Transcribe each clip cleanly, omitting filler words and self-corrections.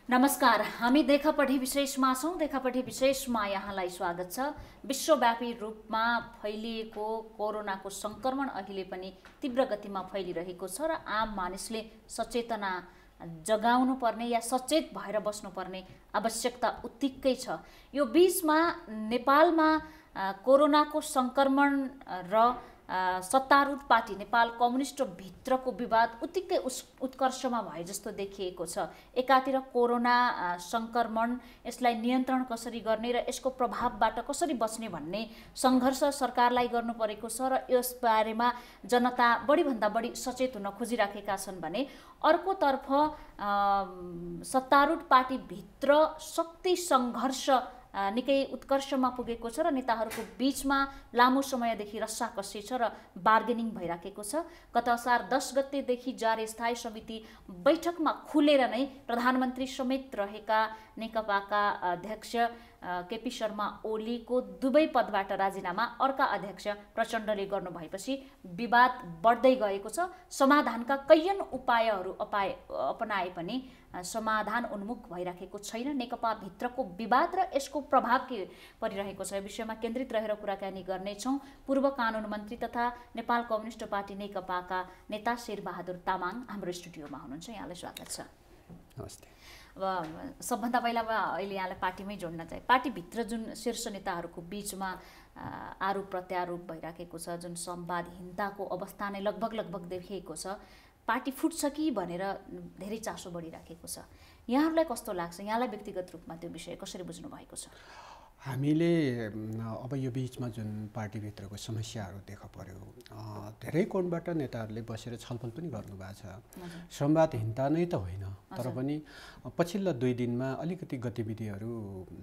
नमस्कार, हामी देखापढी विशेषमा छौं। देखापढी विशेषमा यहाँलाई स्वागत छ। विश्वव्यापी रूपमा फैलिएको कोरोनाको संक्रमण अहिले पनि तीव्र गतिमा फैलिरहेको छ र आम मानिसले सचेतना जगाउनु पर्ने या सचेत भएर बस्नुपर्ने आवश्यकता उत्तिकै छ। यो बीचमा नेपालमा कोरोनाको संक्रमण र सत्तारूढ पार्टी नेपाल कम्युनिस्ट भित्रको विवाद उत्तिकै उत्कर्षमा भए जस्तो देखिएको छ। एकातिर कोरोना संक्रमण, यसलाई नियन्त्रण कसरी गर्ने र यसको प्रभावबाट कसरी बच्ने भन्ने सङ्घर्ष सरकारलाई गर्नु परेको छ र यस बारेमा जनता बढीभन्दा बढी सचेत हुन खोजिराखेका छन् भने अर्कोतर्फ सत्तारूढ पार्टी भित्र शक्ति सङ्घर्ष निकै उत्कर्षमा पुगेको छ र नेताहरूको बीचमा लामो समयदेखि रस्साकसी छ र बार्गेनिङ भइराखेको छ। गत असार 10 गतेदेखि जारी स्थायी समिति बैठकमा खुलेर नै प्रधानमन्त्री समेत रहेका नेकपाका अध्यक्ष केपी शर्मा ओलीको दुवै पदबाट राजीनामा अर्का अध्यक्ष प्रचण्डले गर्नु भएपछि विवाद बढ्दै गएको छ। समाधानका कैयन उपायहरू अपनाए पनि समाधान उन्मुख भइराखेको छैन। नेकपा भित्रको विवाद र यसको प्रभाव के परिरहेको छ, यो विषयमा केन्द्रित रहेर कुराकानी गर्नेछौँ। पूर्व कानुन मन्त्री तथा नेपाल कम्युनिस्ट पार्टी नेकपाका नेता शेर बहादुर तामाङ हाम्रो स्टुडियोमा हुनुहुन्छ। यहाँलाई स्वागत छ। नमस्ते। अब सबभन्दा पहिला अहिले यहाँलाई पार्टीमै जोड्न चाहे, पार्टीभित्र जुन शीर्ष नेताहरूको बीचमा आरोप प्रत्यारोप भइराखेको छ, जुन संवादहीनताको अवस्था नै लगभग देखिएको छ, पार्टी फुट्छ कि भनेर धेरै चासो बढिराखेको छ। यहाँहरूलाई कस्तो लाग्छ? यहाँलाई व्यक्तिगत रूपमा त्यो विषय कसरी बुझ्नु भएको छ? हामीले अब यो बीचमा जुन पार्टीभित्रको समस्याहरू देखा पर्यो, धेरै कोणबाट नेताहरूले बसेर छलफल पनि गर्नुभएको छ। संवादहीनता नै त होइन, तर पनि पछिल्ला 2 दिनमा अलिकति गतिविधिहरू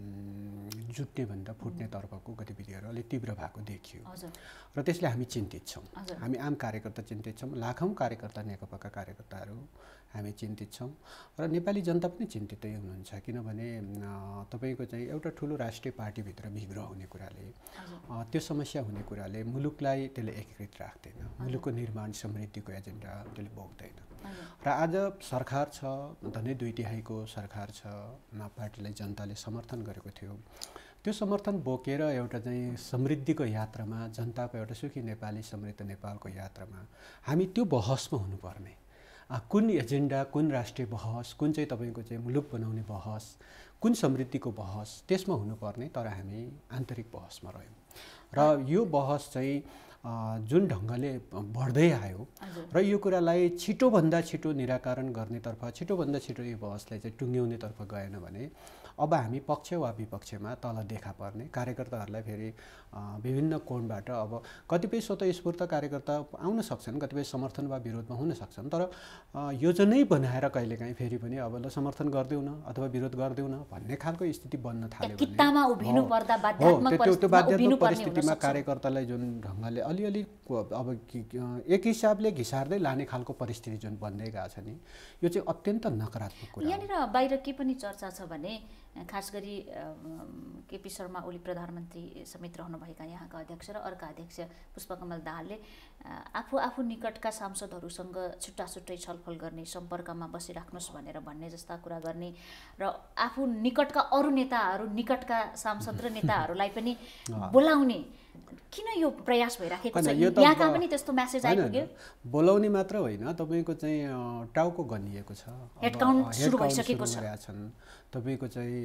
जुट्ने भन्दा फुट्ने तर्फको गतिविधिहरू अलिक तीव्र भएको देखियो र त्यसले हामी चिन्तित छौँ। हामी आम कार्यकर्ता चिन्तित छौँ, लाखौँ कार्यकर्ता नेकपाका कार्यकर्ताहरू हामी चिन्तित छौँ र नेपाली जनता पनि चिन्तितै हुनुहुन्छ। किनभने तपाईँको चाहिँ एउटा ठुलो राष्ट्रिय पार्टीभित्र विग्रह हुने कुराले, त्यो समस्या हुने कुराले मुलुकलाई त्यसले एकीकृत राख्दैन, मुलुकको निर्माण समृद्धिको एजेन्डा त्यसले बोक्दैन। र आज सरकार छ, धनै 2/3 सरकार छ, पार्टीलाई जनताले समर्थन गरेको थियो। त्यो समर्थन बोकेर एउटा चाहिँ समृद्धिको यात्रामा, जनताको एउटा सुखी नेपाली समृद्ध नेपालको यात्रामा हामी त्यो बहसमा हुनुपर्ने, कुन एजेन्डा, कुन राष्ट्रिय बहस, कुन चाहिँ तपाईँको चाहिँ मुलुक बनाउने बहस, कुन समृद्धिको बहस, त्यसमा हुनुपर्ने। तर हामी आन्तरिक बहसमा रह्यौँ र यो बहस चाहिँ जुन ढङ्गले बढ्दै आयो र यो कुरालाई छिटोभन्दा छिटो निराकरण गर्नेतर्फ, छिटोभन्दा छिटो यो बहसलाई चाहिँ टुङ्ग्याउनेतर्फ गएन भने अब हामी पक्ष वा विपक्षमा तल देखा पर्ने, कार्यकर्ताहरूलाई फेरि विभिन्न कोणबाट अब कतिपय स्वतःस्फूर्त कार्यकर्ता आउन सक्छन्, कतिपय समर्थन वा विरोधमा हुन सक्छन्, तर योजनै बनाएर कहिलेकाहीँ फेरि पनि अब ल समर्थन गरिदेऊ न अथवा विरोध गरिदेऊ न भन्ने खालको स्थिति बन्न थाल्यो भने त्यो बाध्यात्मक परिस्थितिमा कार्यकर्तालाई जुन ढङ्गले अलिअलि अब एक हिसाबले घिसार्दै लाने खालको परिस्थिति जुन बन्दै गएको छ नि, यो चाहिँ अत्यन्त नकारात्मक कुरा हो। यहाँनिर बाहिर के पनि चर्चा छ भने खास गरी केपी शर्मा ओली प्रधानमन्त्री समेत रहनुभएका यहाँका अध्यक्ष र अर्का अध्यक्ष पुष्पकमल दाहालले आफू निकटका सांसदहरूसँग छुट्टै छलफल गर्ने, सम्पर्कमा बसिराख्नुहोस् भनेर भन्ने जस्ता कुरा गर्ने र आफू निकटका अरू नेताहरू, निकटका सांसद र नेताहरूलाई पनि बोलाउने, किन यो प्रयास भइराखेको छ? यहाँका पनि त्यस्तो मेसेज आइपुग्यो? बोलाउने मात्र होइन, तपाईँको चाहिँ टाउको गनिएको छ, हेडकाउन्ट सुरु भइसकेको छ। तपाईँको चाहिँ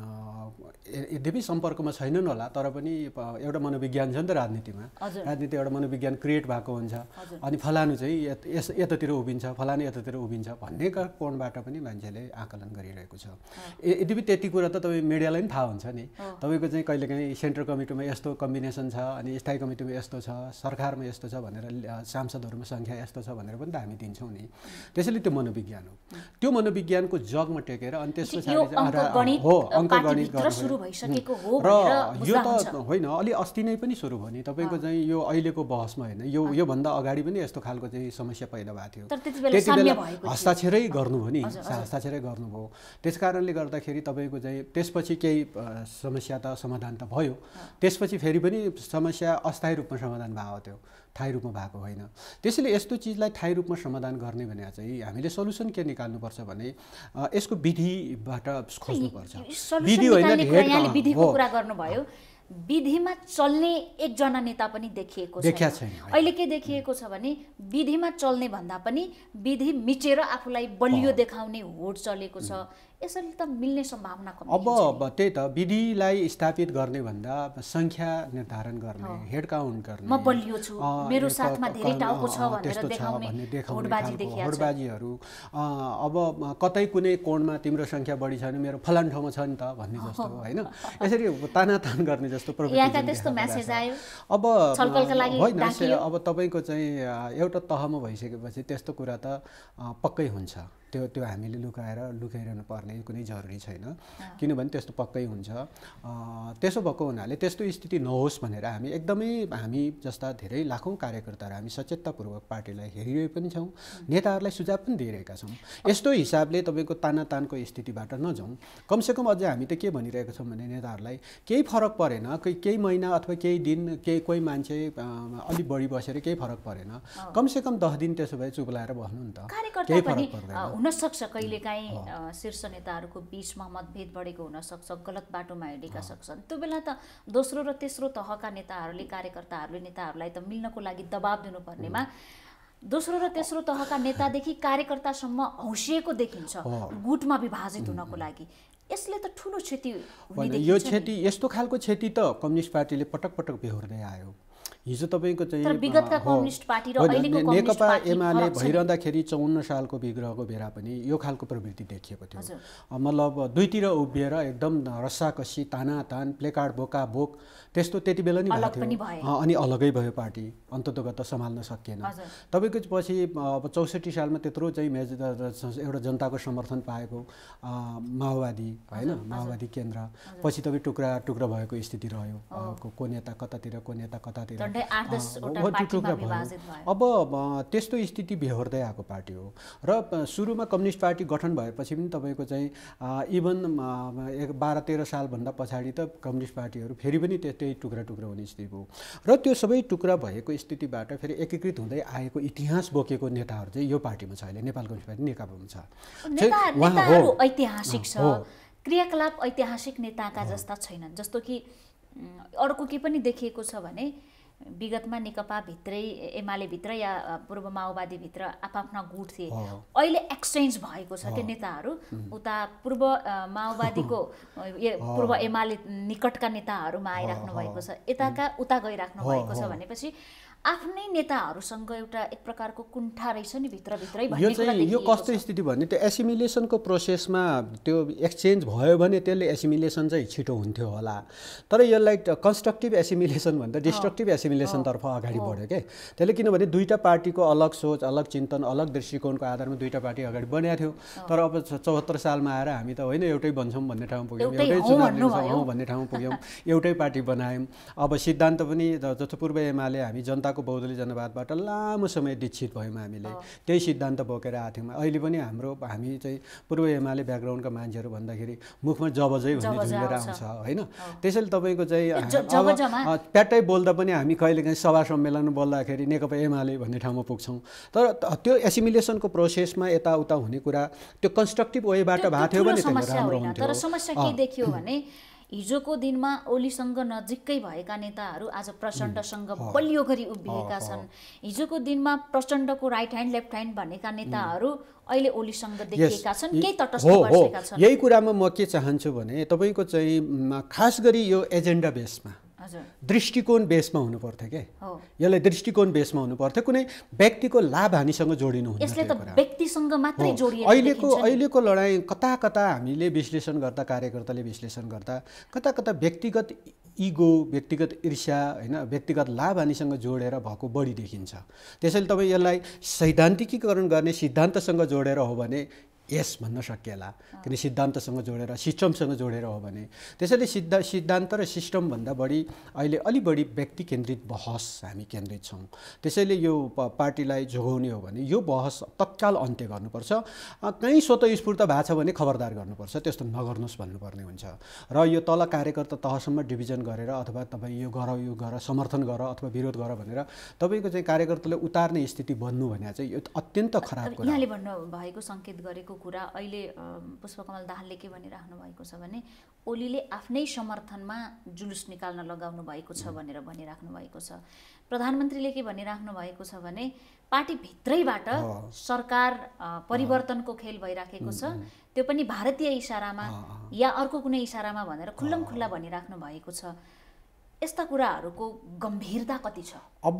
यद्यपि सम्पर्कमा छैनन् होला, तर पनि एउटा मनोविज्ञान छ नि त राजनीतिमा, राजनीति एउटा मनोविज्ञान क्रिएट भएको हुन्छ। अनि फलानु चाहिँ यतातिर उभिन्छ, फलानु यतातिर उभिन्छ भन्ने कोणबाट पनि मान्छेले आकलन गरिरहेको छ। यद्यपि त्यति कुरा त तपाईँ मिडियालाई पनि थाहा हुन्छ नि, तपाईँको चाहिँ कहिलेकाहीँ सेन्ट्रल कमिटीमा यस्तो कम्बिनेसन छ, अनि स्थायी कमिटीमा यस्तो छ, सरकारमा यस्तो छ भनेर, सांसदहरूमा सङ्ख्या यस्तो छ भनेर पनि त हामी दिन्छौँ नि। त्यसैले त्यो मनोविज्ञान हो, त्यो मनोविज्ञानको जगमा टेकेर अनि त्यस पछाडि अङ्कगणित सुरु भइसकेको हो र यो त होइन, अलि अस्ति नै पनि सुरु भयो नि। तपाईँको चाहिँ यो अहिलेको बहसमा होइन, योभन्दा अगाडि पनि यस्तो खालको चाहिँ समस्या पैदा भएको थियो। त्यति बेला हस्ताक्षरै गर्नुभयो नि, हस्ताक्षरै गर्नुभयो। त्यस कारणले गर्दाखेरि तपाईँको चाहिँ त्यसपछि केही समस्या त समाधान त भयो, त्यसपछि फेरि पनि समस्या अस्थायी रूपमा समाधान भएको थियो, स्थायी रूपमा भएको होइन। त्यसैले यस्तो चिजलाई स्थायी रूपमा समाधान गर्ने भने चाहिँ हामीले सल्युसन के निकाल्नुपर्छ भने यसको विधिबाट खोज्नुपर्छ। विधि होइन, विधिको कुरा गर्नुभयो। विधिमा चल्ने एकजना नेता पनि देखिएको छैन। अहिले के देखिएको छ भने विधिमा चल्ने भन्दा पनि विधि मिचेर आफूलाई बलियो देखाउने होड चलेको छ। यसरी त मिल्ने सम्भावना कम। अब त्यही त विधिलाई स्थापित गर्ने भन्दा संख्या निर्धारण गर्ने, हेड काउन्ट गर्ने, म बलियो छु, मेरो साथमा धेरै टाउको छ भनेर देखाउने होडबाजीहरू। अब कतै कुनै कोणमा तिम्रो संख्या बढी छ भने मेरो फलान ठाउँमा छ नि त भन्ने जस्तो होइन, यसरी तानातान गर्ने जस्तो यहाँका त्यस्तो मेसेज आयो। अब छलफलका लागि होइन, अब तपाईँको चाहिँ एउटा तहमा भइसकेपछि त्यस्तो कुरा त पक्कै हुन्छ। त्यो हामीले लुकाइरहनु पर्ने कुनै जरुरी छैन, किनभने त्यस्तो पक्कै हुन्छ। त्यसो भएको हुनाले त्यस्तो स्थिति नहोस् भनेर हामी जस्ता धेरै लाखौँ कार्यकर्ताहरू हामी सचेततापूर्वक पार्टीलाई हेरिरहेको पनि छौँ, नेताहरूलाई सुझाव पनि दिइरहेका छौँ। यस्तो हिसाबले तपाईँको तानातानको स्थितिबाट नजाउँ। कमसेकम अझै हामी त के भनिरहेका छौँ भने नेताहरूलाई केही फरक परेन, केही महिना अथवा केही दिन कोही मान्छे अलिक बढी बसेर केही फरक परेन, कमसेकम 10 दिन त्यसो भए चुप लाएर बस्नु नि त, केही फरक पर्दैन। हुनसक्छ कहिलेकाहीँ शीर्ष नेताहरूको बिचमा मतभेद बढेको हुनसक्छ, गलत बाटोमा हिँडेका सक्छन्। त्यो बेला त दोस्रो र तेस्रो तहका नेताहरूले नेताहरूलाई त मिल्नको लागि दबाब दिनुपर्नेमा दोस्रो र तेस्रो तहका नेतादेखि कार्यकर्तासम्म हौसिएको देखिन्छ गुटमा विभाजित हुनको लागि। यसले त ठुलो क्षति हुने देखिन्छ। यो क्षति, यस्तो खालको क्षति त कम्युनिस्ट पार्टीले पटक पटक बेहोर्दै आयो। हिजो तपाईँको चाहिँ विगतका कम्युनिस्ट पार्टी र अहिलेको कम्युनिस्ट नेकपा एमाले भइरहँदाखेरि 54 सालको विग्रहको बेला पनि यो खालको प्रवृत्ति देखिएको थियो। मतलब दुईतिर उभिएर एकदम रस्साकसी, तानातान, प्लेकार्ड बोका बोक त्यस्तो त्यति बेला नि भएको थियो। अनि अलगै भयो पार्टी, अन्ततोगत सम्हाल्न सकिएन। तपाईँको पछि अब 64 सालमा त्यत्रो चाहिँ एउटा जनताको समर्थन पाएको माओवादी होइन, माओवादी केन्द्र, पछि तपाईँ टुक्रा टुक्रा भएको स्थिति रह्यो। को नेता कतातिर, को नेता कतातिर, टुक्रा भयो। अब त्यस्तो स्थिति बेहोर्दै आएको पार्टी हो। र सुरुमा कम्युनिस्ट पार्टी गठन भएपछि पनि तपाईँको चाहिँ इभन 12-13 सालभन्दा पछाडि त कम्युनिस्ट पार्टीहरू फेरि पनि त्यही टुक्रा टुक्रा हुने स्थिति भयो। र त्यो सबै टुक्रा भएको स्थितिबाट फेरि एकीकृत हुँदै आएको इतिहास बोकेको नेताहरू चाहिँ यो पार्टीमा छ। अहिले नेपाल कम्युनिस्ट पार्टी नेकपामा छ। नेताहरू ऐतिहासिक छ, क्रियाकलाप ऐतिहासिक नेताका जस्ता छैनन्। जस्तो कि अर्को के पनि देखिएको छ भने विगतमा नेकपा भित्रै, एमाले भित्र या पूर्व माओवादी भित्र आफ्ना गुट थिए। अहिले एक्सचेन्ज भएको छ के नेताहरू, उता पूर्व माओवादीको पूर्व एमाले निकटका नेताहरूमा आइराख्नु भएको छ, यताका उता गइराख्नु भएको छ भनेपछि आफ्नै नेताहरूसँग एउटा एक प्रकारको कुण्ठा रहेछ नि भित्रभित्रै भन्ने कुरा देखिएको छ। यो कस्तो स्थिति भने त्यो एसिमिलेसनको प्रोसेसमा त्यो एक्सचेन्ज भयो भने त्यसले एसिमिलेसन चाहिँ छिटो हुन्थ्यो होला। तर यसलाई कन्स्ट्रक्टिभ एसिमिलेसन भन्दा डिस्ट्रक्टिभ एसिमिलेसनतर्फ अगाडि बढ्यो के। त्यसले किनभने दुईटा पार्टीको अलग सोच, अलग चिन्तन, अलग दृष्टिकोणको आधारमा दुईटा पार्टी अगाडि बनेको थियो। तर अब 74 सालमा आएर हामी त होइन एउटै बन्छौँ भन्ने ठाउँमा पुग्यौँ, एउटै चुनाव हौँ भन्ने ठाउँमा पुग्यौँ, एउटै पार्टी बनायौँ। अब सिद्धान्त पनि जस्तो पूर्व एमाले हामी जनताको बौद्धली जनवादबाट लामो समय दीक्षित भयौँ, हामीले त्यही सिद्धान्त बोकेर आएको थियौँ। अहिले पनि हामी चाहिँ पूर्व एमाले ब्याकग्राउन्डका मान्छेहरू भन्दाखेरि मुखमा जबजै भन्ने झुलेर आउँछ होइन। त्यसैले तपाईँको चाहिँ प्याट्टै बोल्दा पनि हामी कहिलेकाहीँ सभा सम्मेलन बोल्दाखेरि नेकपा एमाले भन्ने ठाउँमा पुग्छौँ। तर त्यो एसिमिलेसनको प्रोसेसमा यताउता हुने कुरा त्यो कन्स्ट्रक्टिभ वेबाट भएको थियो भने राम्रो हुन्थ्यो। तर समस्या के देखियो भने हिजोको दिनमा ओलीसँग नजिकै भएका नेताहरू आज प्रचण्डसँग बलियो गरी उभिएका छन्। हिजोको दिनमा प्रचण्डको राइट ह्यान्ड लेफ्ट ह्यान्ड भनेका नेताहरू अहिले ओलीसँग देखिएका छन्, केही तटस्थ बसेका छन्। यही कुरामा म के चाहन्छु भने तपाईँको चाहिँ खास गरी यो एजेन्डा बेसमा, दृष्टिकोण बेसमा हुनु पर्थ्यो के। यसलाई दृष्टिकोण बेसमा हुनु पर्थ्यो, कुनै व्यक्तिको लाभ हानिसँग जोडिनु हुँदैन। यसले त व्यक्तिसँग मात्रै जोडिएको अहिलेको लडाइँ कता कता हामीले विश्लेषण गर्दा, कार्यकर्ताले विश्लेषण गर्दा कता कता व्यक्तिगत इगो, व्यक्तिगत ईर्ष्या होइन, व्यक्तिगत लाभ हानिसँग जोडेर भएको बढी देखिन्छ। त्यसैले तपाईँ यसलाई सैद्धान्तिकीकरण गर्ने सिद्धान्तसँग जोडेर हो भने यस भन्न सकिएला, किन सिद्धान्तसँग जोडेर सिस्टमसँग जोडेर हो भने। त्यसैले सिद्धान्त र सिस्टमभन्दा बढी अहिले अलि बढी व्यक्ति केन्द्रित बहस हामी केन्द्रित छौँ। त्यसैले यो पार्टीलाई जोगाउने हो भने यो बहस तत्काल अन्त्य गर्नुपर्छ। कहीँ स्वतःस्फूर्त भएको छ भने खबरदार गर्नुपर्छ, त्यस्तो नगर्नुहोस् भन्नुपर्ने हुन्छ। र यो तल कार्यकर्ता तहसम्म डिभिजन गरेर अथवा तपाईँ यो गर समर्थन गर अथवा विरोध गर भनेर तपाईँको चाहिँ कार्यकर्ताले उतार्ने स्थिति बन्नु भने चाहिँ यो अत्यन्त खराब कुरा। यहाँले भन्नुभएको सङ्केत गरेको कुरा अहिले पुष्पकमल दाहालले के भनिराख्नु भएको छ भने ओलीले आफ्नै समर्थनमा जुलुस निकाल्न लगाउनु भएको छ भनेर भनिराख्नु भएको छ। प्रधानमन्त्रीले के भनिराख्नु भएको छ भने पार्टीभित्रैबाट सरकार परिवर्तनको खेल भइराखेको छ, त्यो पनि भारतीय इसारामा या अर्को कुनै इसारामा भनेर खुल्लमखुल्ला भनिराख्नु भएको छ। यस्ता कुराहरूको गम्भीरता कति छ? अब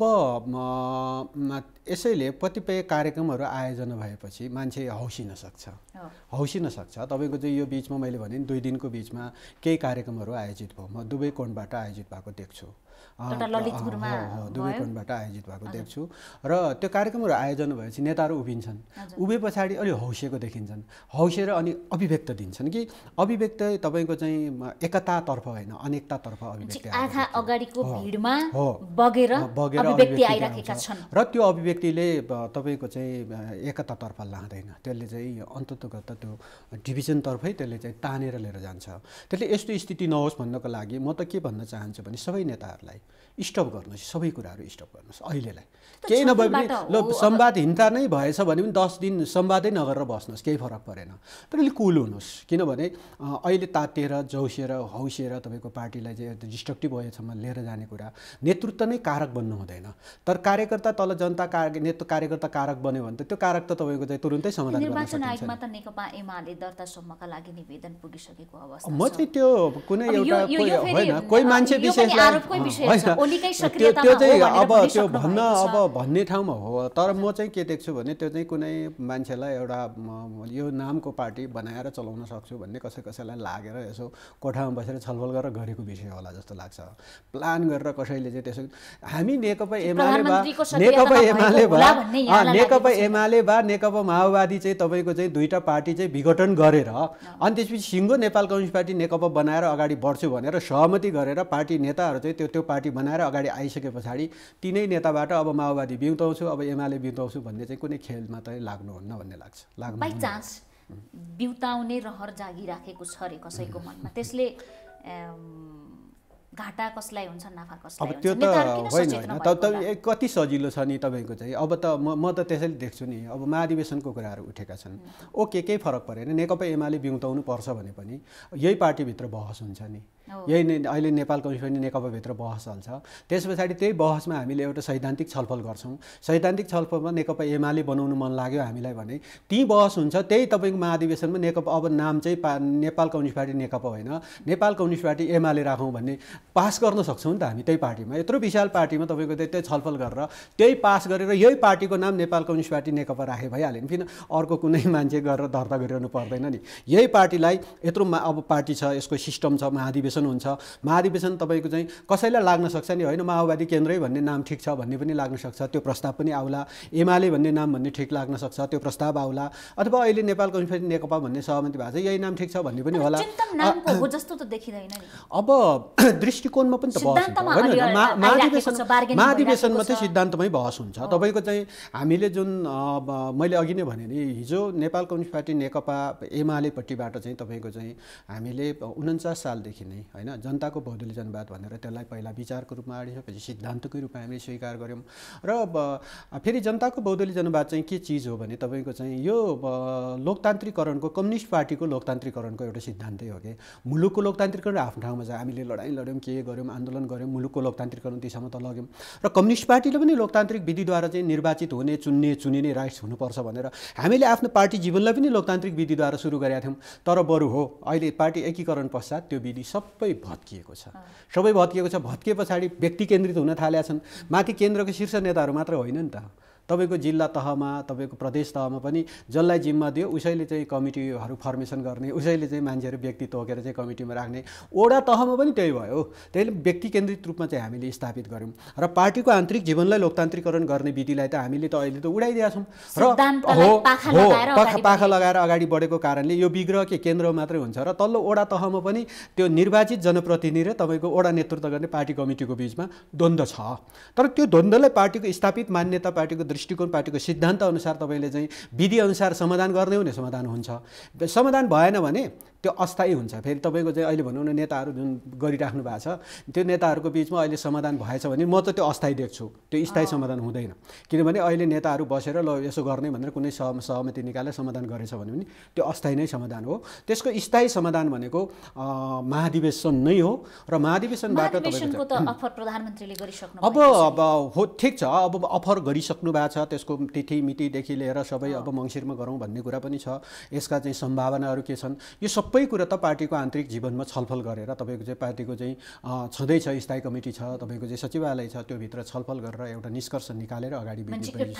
यसैले कतिपय कार्यक्रमहरू आयोजना भएपछि मान्छे हौसिन सक्छ। तपाईँको चाहिँ यो बिचमा मैले भने 2 दिनको बिचमा केही कार्यक्रमहरू आयोजित भयो। म दुवै कोणबाट आयोजित भएको देख्छु, दुवै कोणबाट आयोजित भएको देख्छु। र त्यो कार्यक्रमहरू आयोजना भएपछि नेताहरू उभिन्छन्, उभे पछाडि अलि हौसिएको देखिन्छन्, हौसिएर अनि अभिव्यक्त दिन्छन् कि अभिव्यक्त तपाईँको चाहिँ एकतातर्फ होइन अनेकतातर्फ अभिव्यक्ति अगाडिको भिडमा बगेर अभिव्यक्ति आइराखेका छन् र त्यो अभिव्यक्तिले तपाईँको चाहिँ एकतातर्फ लाँदैन, त्यसले चाहिँ अन्ततोगत त्यो डिभिजनतर्फै त्यसले चाहिँ तानेर लिएर जान्छ। त्यसले यस्तो स्थिति नहोस् भन्नको लागि म त के भन्न चाहन्छु भने सबै नेताहरूलाई स्टप गर्नुहोस्, सबै कुराहरू स्टप गर्नुहोस्। अहिलेलाई केही नभए पनि ल संवादहीनता नै भएछ भने पनि 10 दिन संवादै नगरेर बस्नुहोस्, केही फरक परेन। तर अलिक कुल हुनुहोस्, किनभने अहिले तातेर जौसिएर हौसिएर तपाईँको पार्टीलाई चाहिँ डिस्ट्रक्टिभ भएसम्म लिएर जाने कुरा नेतृत्व नै कारक बन्नु हुँदैन। तर कार्यकर्ता तल जनता कार्यकर्ता कारक बन्यो भने त त्यो कारक त तपाईँको चाहिँ तुरुन्तै समाधान गर्न सकिन्छ। निर्वाचन आयोगमा त नेकपा एमाले दर्तासम्मका लागि निवेदन पुगिसकेको अवस्था छ। म चाहिँ त्यो कुनै एउटा होइन कोही मान्छे विशेषलाई त्यो चाहिँ अब त्यो भन्ने ठाउँमा हो। तर म चाहिँ के देख्छु भने त्यो चाहिँ कुनै मान्छेलाई एउटा यो नामको पार्टी बनाएर चलाउन सक्छु भन्ने कसैलाई लागेर यसो कोठामा बसेर छलफल गरेर गरेको विषय होला जस्तो लाग्छ। प्लान गरेर कसैले चाहिँ त्यसो हामी नेकपा एमाले नेकपा माओवादी चाहिँ तपाईँको चाहिँ 2टा पार्टी चाहिँ विघटन गरेर अनि त्यसपछि सिङ्गो नेपाल कम्युनिस्ट पार्टी नेकपा बनाएर अगाडि बढ्छु भनेर सहमति गरेर पार्टी नेताहरू चाहिँ त्यो पार्टी बनाएर अगाडि आइसके पछाडि तिनै नेताबाट अब माओवादी बिउताउँछु अब एमाले बिउताउँछु भन्ने चाहिँ कुनै खेलमा त लाग्नुहुन्न भन्ने लाग्छ। बाइ चान्स बिउताउने रहर जागिराखेको छ रे कसैको मनमा, त्यसले घाटा कसलाई हुन्छ नाफा कसलाई हुन्छ? अब त्यो त होइन त कति सजिलो छ नि तपाईँको चाहिँ। अब त म त त्यसैले देख्छु नि, अब महाधिवेशनको कुराहरू उठेका छन्, ओके केही फरक परेन, नेकपा एमाले बिउताउनु पर्छ भने पनि यही पार्टीभित्र बहस हुन्छ नि, यही नै अहिले नेपाल कम्युनिस्ट पार्टी नेकपाभित्र बहस चल्छ। त्यस पछाडि त्यही बहसमा हामीले एउटा सैद्धान्तिक छलफल गर्छौँ, सैद्धान्तिक छलफलमा नेकपा एमाले बनाउनु मन लाग्यो हामीलाई भने ती बहस हुन्छ। त्यही तपाईँको महाधिवेशनमा नेकपा अब नाम चाहिँ नेपाल कम्युनिस्ट पार्टी नेकपा होइन नेपाल कम्युनिस्ट पार्टी एमाले राखौँ भन्ने पास गर्न सक्छौँ नि त हामी। त्यही पार्टीमा यत्रो विशाल पार्टीमा तपाईँको त्यही छलफल गरेर त्यही पास गरेर यही पार्टीको नाम नेपाल कम्युनिस्ट पार्टी नेकपा राखे भइहाल्यो नि, किन अर्को कुनै मान्छे गरेर दर्ता गरिरहनु पर्दैन नि। यही पार्टीलाई यत्रो अब पार्टी छ, यसको सिस्टम छ, महाधिवेशन हुन्छ, महाधिवेशन तपाईँको चाहिँ कसैलाई लाग्न सक्छ नि होइन माओवादी केन्द्रै भन्ने नाम ठिक छ भन्ने पनि लाग्न सक्छ, त्यो प्रस्ताव पनि आउला, एमाले भन्ने नाम भन्ने ठिक लाग्न सक्छ, त्यो प्रस्ताव आउला, अथवा अहिले नेपाल कम्युनिस्ट पार्टी नेकपा भन्ने सहमति भएको छ यही नाम ठिक छ भन्ने पनि होला। अब दृष्टिकोणमा पनि त बहस हुन्छ, महाधिवेशनमा चाहिँ सिद्धान्तमै बहस हुन्छ। तपाईँको चाहिँ हामीले जुन मैले अघि नै भने नि हिजो नेपाल कम्युनिस्ट पार्टी नेकपा एमालेपट्टिबाट चाहिँ तपाईँको चाहिँ हामीले 49 सालदेखि नै होइन जनताको बहुदलीय जनवाद भनेर त्यसलाई पहिला विचारको रूपमा आडिसकेपछि सिद्धान्तकै रूपमा हामीले स्वीकार गऱ्यौँ। र फेरि जनताको बहुदलीय जनवाद चाहिँ के चिज हो भने तपाईँको चाहिँ यो लोकतान्त्रिकरणको कम्युनिस्ट पार्टीको लोकतान्त्रिकरणको एउटा सिद्धान्तै हो कि मुलुकको लोकतान्त्रिकरण आफ्नो ठाउँमा छ, हामीले लडाइँ लड्यौँ, के गर्यौँ, आन्दोलन गऱ्यौँ, मुलुकको लोकतान्त्रिकरण दिशामा त लग्यौँ। र कम्युनिस्ट पार्टीले पनि लोकतान्त्रिक विधिद्वारा चाहिँ निर्वाचित हुने चुनिने राइट्स हुनुपर्छ भनेर हामीले आफ्नो पार्टी जीवनलाई पनि लोकतान्त्रिक विधिद्वारा सुरु गरेका थियौँ। तर बरु हो अहिले पार्टी एकीकरण पश्चात त्यो विधि सबै भत्किएको छ, भत्किए पछाडि व्यक्ति केन्द्रित हुन थालेका छन्। माथि केन्द्रको शीर्ष नेताहरू मात्र होइन नि त, तपाईँको जिल्ला तहमा तपाईँको प्रदेश तहमा पनि जसलाई जिम्मा दियो उसैले चाहिँ कमिटीहरू फर्मेसन गर्ने, उसैले चाहिँ मान्छेहरू व्यक्ति तोकेर चाहिँ कमिटीमा राख्ने। वडा तहमा पनि त्यही भयो। त्यसले व्यक्ति केन्द्रित रूपमा चाहिँ हामीले स्थापित गऱ्यौँ र पार्टीको आन्तरिक जीवनलाई लोकतान्त्रिकरण गर्ने विधिलाई त हामीले त अहिले त उडाइदिएका छौँ र पाखा लगाएर अगाडि बढेको कारणले यो विग्रह के केन्द्रमा मात्रै हुन्छ र तल्लो वडा तहमा पनि त्यो निर्वाचित जनप्रतिनिधि र तपाईँको वडा नेतृत्व गर्ने पार्टी कमिटीको बिचमा द्वन्द्व छ। तर त्यो द्वन्द्वलाई पार्टीको स्थापित मान्यता, पार्टीको दृष्टिकोण, पार्टीको सिद्धान्त अनुसार तपाईँले चाहिँ विधि अनुसार समाधान गर्ने हो भने समाधान हुन्छ। समाधान भएन भने त्यो अस्थायी हुन्छ। फेरि तपाईँको चाहिँ अहिले भनौँ न नेताहरू जुन गरिराख्नु भएको छ त्यो नेताहरूको बिचमा अहिले समाधान भएछ भने म त त्यो अस्थायी देख्छु, त्यो स्थायी समाधान हुँदैन। किनभने अहिले नेताहरू बसेर ल यसो गर्ने भनेर कुनै सहमति निकालेर समाधान गरेछ भने पनि त्यो अस्थायी नै समाधान हो। त्यसको स्थायी समाधान भनेको महाधिवेशन नै हो र महाधिवेशनबाट तपाईँको त अफर प्रधानमन्त्रीले गरिसक्नु अब हो, ठिक छ। अब अफर गरिसक्नु भएको छ, त्यसको तिथि मितिदेखि लिएर सबै अब मङ्सिरमा गरौँ भन्ने कुरा पनि छ। यसका चाहिँ सम्भावनाहरू के छन् यो सबै कुरा त पार्टीको आन्तरिक जीवनमा छलफल गरेर तपाईँको चाहिँ पार्टीको चाहिँ छँदैछ, स्थायी कमिटी छ, तपाईँको चाहिँ सचिवालय छ, त्यो भित्र छलफल गरेर एउटा निष्कर्ष निकालेर अगाडि बढ्ने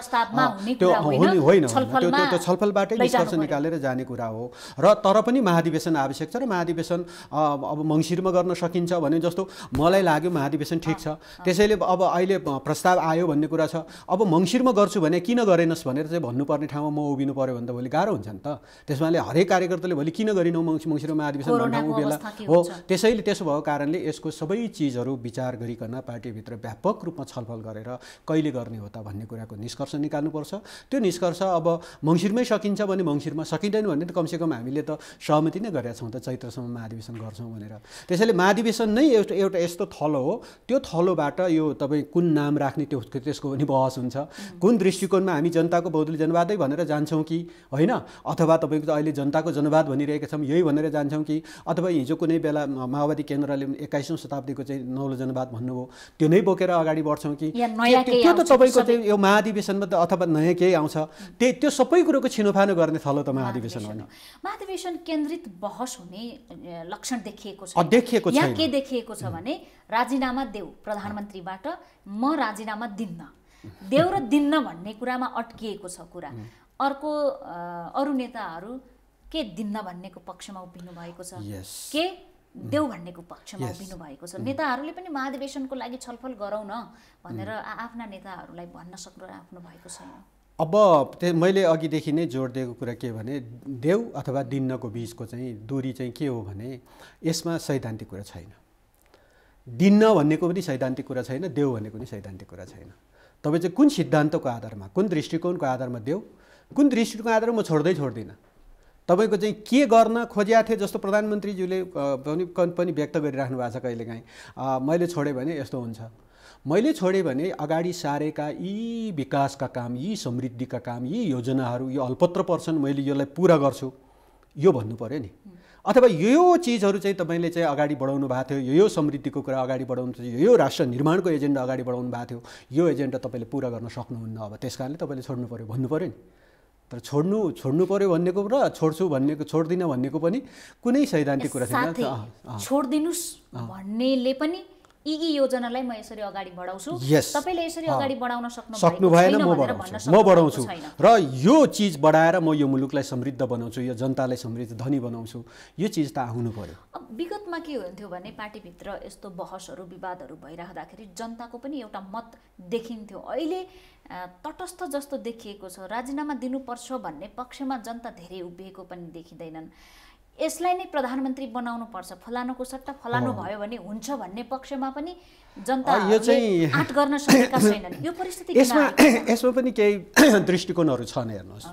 होइन, त्यो छलफलबाटै निष्कर्ष निकालेर जाने कुरा हो। र तर पनि महाधिवेशन आवश्यक छ र महाधिवेशन अब मङ्सिरमा गर्न सकिन्छ भने जस्तो मलाई लाग्यो महाधिवेशन ठिक छ। त्यसैले अब अहिले प्रस्ताव आयो भन्ने कुरा छ। अब मङ्सिरमा गर्छु भने किन गरेनस् भनेर चाहिँ भन्नुपर्ने ठाउँमा म उभिनु पर्यो भने त भोलि गाह्रो हुन्छ नि त। त्यसमाले हरेक कार्यकर्ताले भोलि किन गरिनौ मङ्सिरमा महाधिवेशन भन्दा उभिएला हो। त्यसैले त्यसो भएको कारणले यसको सबै चिजहरू विचार गरिकन पार्टीभित्र व्यापक रूपमा छलफल गरेर कहिले गर्ने हो त भन्ने कुराको निष्कर्ष निकाल्नुपर्छ। त्यो निष्कर्ष अब मङ्सिरमै सकिन्छ भने मङ्सिरमा, सकिँदैन भने त कमसेकम हामीले त सहमति नै गरेका छौँ त चैत्रसम्म महाधिवेशन गर्छौँ भनेर। त्यसैले महाधिवेशन नै एउटा यस्तो थलो हो, त्यो थलोबाट यो तपाईँ कुन नाम राख्ने त्यसको पनि बहस हुन्छ। कुन दृष्टिकोणमा हामी जनताको बहुदलीय जनवादै भनेर जान्छौँ कि होइन, अथवा तपाईँको अहिले जनताको जनवाद भनिरहेका छौँ यही भनेर जान्छौँ कि, अथवा हिजो कुनै बेला माओवादी केन्द्रले 21औं शताब्दीको चाहिँ नौलो जनवाद भन्नुभयो त्यो नै बोकेर अगाडि बढ्छौँ कि, त्यो त तपाईँको चाहिँ यो महाधिवेशनमा त अथवा नयाँ केही आउँछ त्यो सबै कुरोको छिनोफानो गर्ने थलो त महाधिवेशन होइन। महाधिवेशन केन्द्रित बहस हुने लक्षण देखिएको छ। यहाँ के देखिएको छ भने राजीनामा देऊ प्रधानमन्त्रीबाट, म राजीनामा दिन्न, देऊ र दिन्न भन्ने कुरामा अड्किएको छ कुरा। अर्को अरू नेताहरू के दिन्न भन्नेको पक्षमा उभिनु भएको छ, के देऊ भन्नेको पक्षमा उभिनु भएको छ। नेताहरूले पनि महाधिवेशनको लागि छलफल गरौँ न भनेर आफ्ना नेताहरूलाई भन्न सक्नु भएको छैन। अब मैले अघिदेखि नै जोड दिएको कुरा के भने देऊ अथवा दिन्नको बिचको चाहिँ दूरी चाहिँ के हो भने यसमा सैद्धान्तिक कुरा छैन। दिन्न भन्नेको पनि सैद्धान्तिक कुरा छैन, देऊ भन्नेको पनि सैद्धान्तिक कुरा छैन। तपाईँ चाहिँ कुन सिद्धान्तको आधारमा, कुन दृष्टिकोणको आधारमा देऊ, कुन दृष्टिकोणको आधारमा म छोड्दिनँ। तपाईँको चाहिँ के गर्न खोजेका थिए जस्तो प्रधानमन्त्रीज्यूले पनि व्यक्त गरिराख्नु भएको छ कहिलेकाहीँ, मैले छोडेँ भने यस्तो हुन्छ, मैले छोडेँ भने अगाडि सारेका यी विकासका काम, यी समृद्धिका काम, यी योजनाहरू यो अल्पत्र पर्छन्, मैले यसलाई पुरा गर्छु यो भन्नु पर्यो नि। अथवा यो चिजहरू चाहिँ तपाईँले चाहिँ अगाडि बढाउनु भएको थियो, यो समृद्धिको कुरा अगाडि बढाउनु थियो, यो राष्ट्र निर्माणको एजेन्डा अगाडि बढाउनु भएको थियो, यो एजेन्डा तपाईँले पुरा गर्न सक्नुहुन्न, अब त्यस कारणले तपाईँले छोड्नु पर्यो भन्नु पर्यो नि। तर छोड्नु पर्यो भन्नेको र छोड्छु भन्नेको, छोड्दिनँ भन्नेको पनि कुनै सैद्धान्तिक कुरा छैन। छोड्दिनुस् भन्नेले पनि यी योजनालाई म यसरी अगाडि बढाउँछु, तपाईले यसरी अगाडि बढाउन सक्नु भएन, म बढाउँछु र यो चिज बढाएर म यो मुलुकलाई समृद्ध बनाउँछु, यो जनतालाई समृद्ध धनी बनाउँछु, यो चिज त आउनु पर्यो। विगतमा के हुन्थ्यो भने पार्टीभित्र यस्तो बहसहरू विवादहरू भइराख्दाखेरि जनताको पनि एउटा मत देखिन्थ्यो। अहिले तटस्थ जस्तो देखिएको छ, राजीनामा दिनुपर्छ भन्ने पक्षमा जनता धेरै उभिएको पनि देखिँदैनन्। यसलाई नै प्रधानमन्त्री बनाउनु पर्छ, फलानुको सट्टा फलानु भयो भने हुन्छ भन्ने पक्षमा पनि जनता आँट गर्न सकेका छैनन्। यो परिस्थिति यसमा पनि केही दृष्टिकोणहरू छन्। हेर्नुहोस्,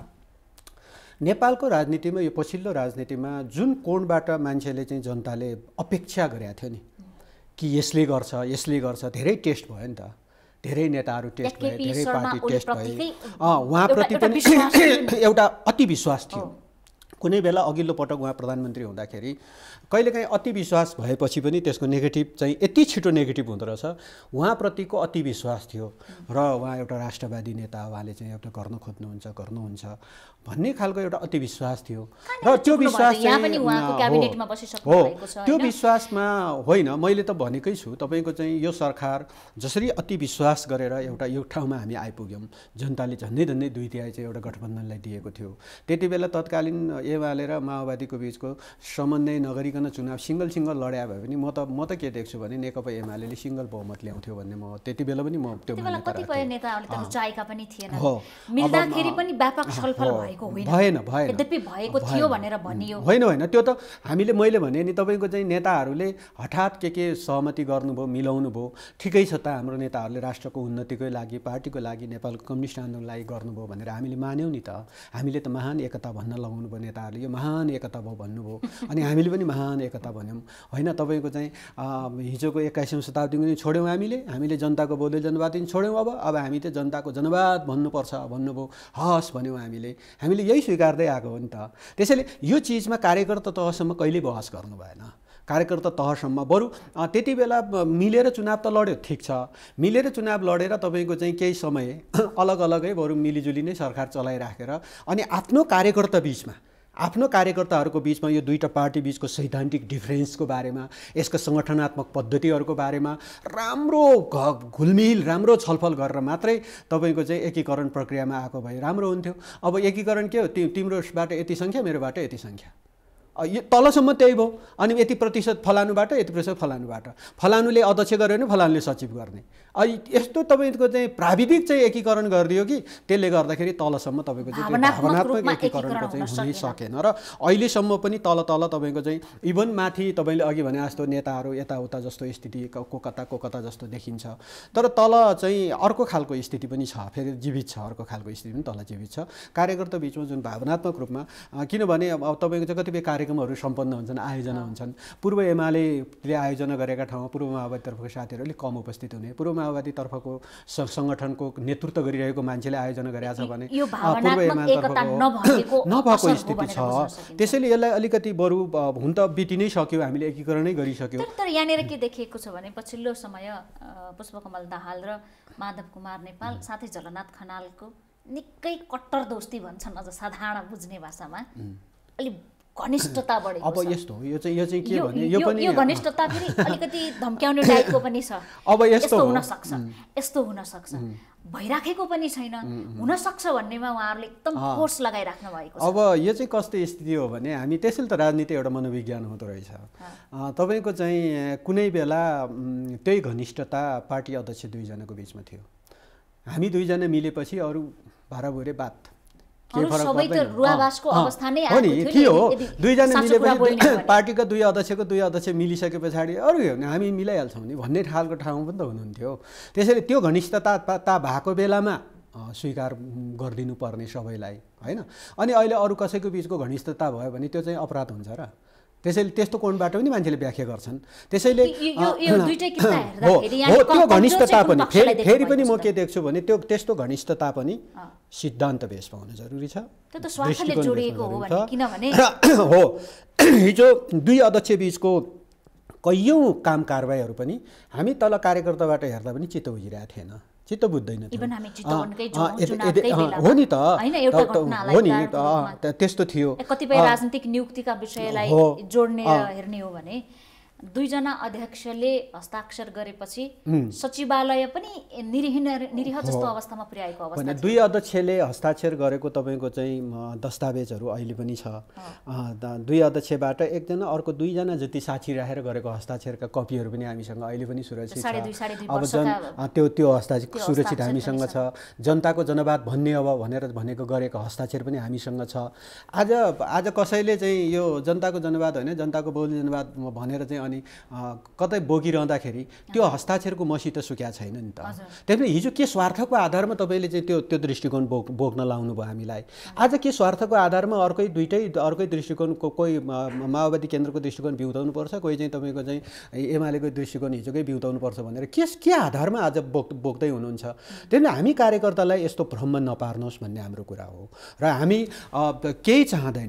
नेपालको राजनीतिमा, यो पछिल्लो राजनीतिमा जुन कोणबाट मान्छेले चाहिँ जनताले अपेक्षा गरेका थियो नि कि यसले गर्छ, धेरै टेस्ट भयो नि त, धेरै नेताहरू टेस्ट भए, धेरै पार्टी टेस्ट भए, उहाँप्रति पनि एउटा अति विश्वास थियो। कुनै बेला अघिल्लो पटक उहाँ प्रधानमन्त्री हुँदाखेरि कहिलेकाहीँ अति विश्वास भएपछि पनि त्यसको नेगेटिभ चाहिँ यति छिटो नेगेटिभ हुँदो रहेछ। उहाँप्रतिको अति विश्वास थियो र उहाँ एउटा राष्ट्रवादी नेता, उहाँले चाहिँ एउटा गर्न गर्नुहुन्छ भन्ने खालको एउटा अति विश्वास थियो र त्यो विश्वास त्यो विश्वासमा होइन। मैले त भनेकै छु तपाईँको चाहिँ यो सरकार जसरी अति विश्वास गरेर एउटा यो ठाउँमा हामी आइपुग्यौँ, जनताले झन्डै 2/3 चाहिँ एउटा गठबन्धनलाई दिएको थियो। त्यति बेला तत्कालीन एमाले र माओवादीको बिचको समन्वय नगरिकन चुनाव सिङ्गल लड्या भए पनि म त के देख्छु भने नेकपा एमाले सिङ्गल बहुमत ल्याउँथ्यो भन्ने म त्यति बेला पनि म त्यो कतिपय नेताहरूले त रुचाएका पनि थिएन, मिल्दाखेरि पनि व्यापक छलफल भएको भएन यद्यपि भएको थियो भनेर भनियो। होइन त्यो त मैले भने नि तपाईँको चाहिँ नेताहरूले हठात के सहमति गर्नुभयो, मिलाउनु भयो, ठिकै छ त हाम्रो नेताहरूले राष्ट्रको उन्नतिकै लागि, पार्टीको लागि, नेपालको कम्युनिस्ट आन्दोलनको लागि गर्नुभयो भनेर हामीले मान्यौँ नि त। हामीले त महान एकता भन्न लगाउनु भयो, नेताहरूले यो महान एकता भयो भन्नुभयो अनि हामीले पनि महान एकता भन्यौँ होइन। तपाईँको चाहिँ हिजोको 21औं शताब्दीको पनि छोड्यौँ हामीले जनताको बहुदलीय जनवाद पनि छोड्यौँ। अब हामी त जनताको जनवाद भन्नुपर्छ भन्नुभयो, हस् भन्यौँ हामीले यही स्वीकार्दै आएको हो नि त। त्यसैले यो चिजमा कार्यकर्ता तहसम्म कहिल्यै बहस गर्नु भएन। कार्यकर्ता तहसम्म बरु त्यति बेला मिलेर चुनाव त लड्यो, ठिक छ, मिलेर चुनाव लडेर तपाईँको चाहिँ केही समय अलगै बरु मिलिजुली नै सरकार चलाइराखेर अनि आफ्नो कार्यकर्ताहरूको बिचमा यो दुईटा पार्टी बिचको सैद्धान्तिक डिफरेन्सको बारेमा, यसको सङ्गठनात्मक पद्धतिहरूको बारेमा राम्रो घुलमिल राम्रो छलफल गरेर मात्रै तपाईँको चाहिँ एकीकरण प्रक्रियामा आएको भए राम्रो हुन्थ्यो। अब एकीकरण के हो, तिम्रोबाट यति सङ्ख्या, मेरोबाट यति सङ्ख्या, यो तलसम्म त्यही भयो। अनि यति प्रतिशत फलानुबाट, यति प्रतिशत फलानुले अध्यक्ष गर्यो भने फलानुले सचिव गर्ने। यस्तो तपाईँको चाहिँ प्राविधिक चाहिँ एकीकरण गरिदियो कि त्यसले गर्दाखेरि तलसम्म तपाईँको चाहिँ भावनात्मक एकीकरणको चाहिँ हुनै सकेन र अहिलेसम्म पनि तल तपाईँको चाहिँ इभन माथि तपाईँले अघि भने जस्तो नेताहरू यताउता जस्तो स्थिति कता जस्तो देखिन्छ, तर तल चाहिँ अर्को खालको स्थिति पनि छ, फेरि जीवित छ, अर्को खालको स्थिति पनि तल जीवित छ कार्यकर्ता बिचमा जुन भावनात्मक रूपमा। किनभने अब तपाईँको चाहिँ कतिपय कार्यक्रमहरू सम्पन्न हुन्छन्, आयोजना हुन्छन्, पूर्व एमाले आयोजना गरेका ठाउँमा पूर्व माओवादीतर्फको साथीहरू अलिक कम उपस्थित हुने, पूर्व माओवादीतर्फको सङ्गठनको नेतृत्व गरिरहेको मान्छेले आयोजना गरेका छ भने पूर्व एमालेतर्फको नभएको स्थिति छ। त्यसैले यसलाई अलिकति बरु हुन त बिति नै सक्यो, हामीले एकीकरणै गरिसक्यो। तर यहाँनिर के देखिएको छ भने पछिल्लो समय पुष्पकमल दाहाल र माधव कुमार नेपाल साथै झलनाथ खनालको निकै कट्टर दोस्ती भन्छन् अझ साधारण बुझ्ने भाषामा, अलिक घनिष्ठता बढेको छ। अब यस्तो हो, यो चाहिँ के भने यो घनिष्ठता फेरि अलिकति धम्क्याउने टाइपको पनि छ। अब यस्तो हुन सक्छ भइराखेको पनि छैन, हुन सक्छ भन्नेमा उहाँहरूले एकदम फोर्स लगाइराख्नु भएको छ। अब यो चाहिँ कस्तो स्थिति हो भने हामी त्यसैले त राजनीति एउटा मनोविज्ञान हुँदो रहेछ। तपाईँको चाहिँ कुनै बेला त्यही घनिष्ठता पार्टी अध्यक्ष दुईजनाको बिचमा थियो, हामी दुईजना मिलेपछि अरू भाराभुरे बात दुईजना मिलेपछि पार्टीका दुई अध्यक्ष मिलिसके पछाडि अरू हामी मिलाइहाल्छौँ नि भन्ने खालको ठाउँ पनि त हुनुहुन्थ्यो। त्यसैले त्यो घनिष्ठता भएको बेलामा स्वीकार गरिदिनु पर्ने सबैलाई होइन। अनि अहिले अरू कसैको बिचको घनिष्ठता भयो भने त्यो चाहिँ अपराध हुन्छ र, त्यसैले त्यस्तो कोणबाट पनि मान्छेले व्याख्या गर्छन्। त्यसैले त्यो घनिष्ठता पनि फेरि पनि म के देख्छु भने त्यस्तो घनिष्ठता पनि सिद्धान्त बेसमा हुनु जरुरी छ। हो हिजो दुई अध्यक्ष बिचको कैयौँ काम कारबाहीहरू पनि हामी तल कार्यकर्ताबाट हेर्दा पनि चित्त बुझिरहेको थिएन, चित्त बुझ्दैन। हो नि त, हो नि त्यस्तो थियो। कतिपय राजनीतिक नियुक्तिका विषयलाई जोड्ने हेर्ने हो भने दुईजना अध्यक्षले हस्ताक्षर गरेपछि सचिवालय पनि निरीह जस्तो अवस्थामा पुर्याएको अवस्था। दुई अध्यक्षले हस्ताक्षर गरेको तपाईँको चाहिँ दस्तावेजहरू अहिले पनि छ। दुई अध्यक्षबाट एकजना अर्को दुईजना जति साक्षी राखेर गरेको हस्ताक्षरका कपीहरू पनि हामीसँग अहिले पनि सुरक्षित छ। अब त्यो हस्ताक्षर सुरक्षित हामीसँग छ। जनताको जनवाद भन्ने अब भनेर भनेको गरेको हस्ताक्षर पनि हामीसँग छ। आज कसैले चाहिँ यो जनताको जनवाद होइन जनताको बहुदलीय जनवाद भनेर चाहिँ अनि कतै बोकिरहँदाखेरि त्यो हस्ताक्षरको मसी त सुक्या छैन नि त। त्यसले हिजो के स्वार्थको आधारमा तपाईँले चाहिँ त्यो दृष्टिकोण बोक्न लाउनु भयो हामीलाई। आज के स्वार्थको आधारमा अर्कै दृष्टिकोणको कोही माओवादी केन्द्रको दृष्टिकोण बिउताउनुपर्छ, कोही चाहिँ तपाईँको चाहिँ एमालेको दृष्टिकोण हिजोकै बिउताउनुपर्छ भनेर के आधारमा आज बोक्दै हुनुहुन्छ। त्यसले हामी कार्यकर्तालाई यस्तो भ्रममा नपार्नुहोस् भन्ने हाम्रो कुरा हो र हामी केही चाहँदैनौँ।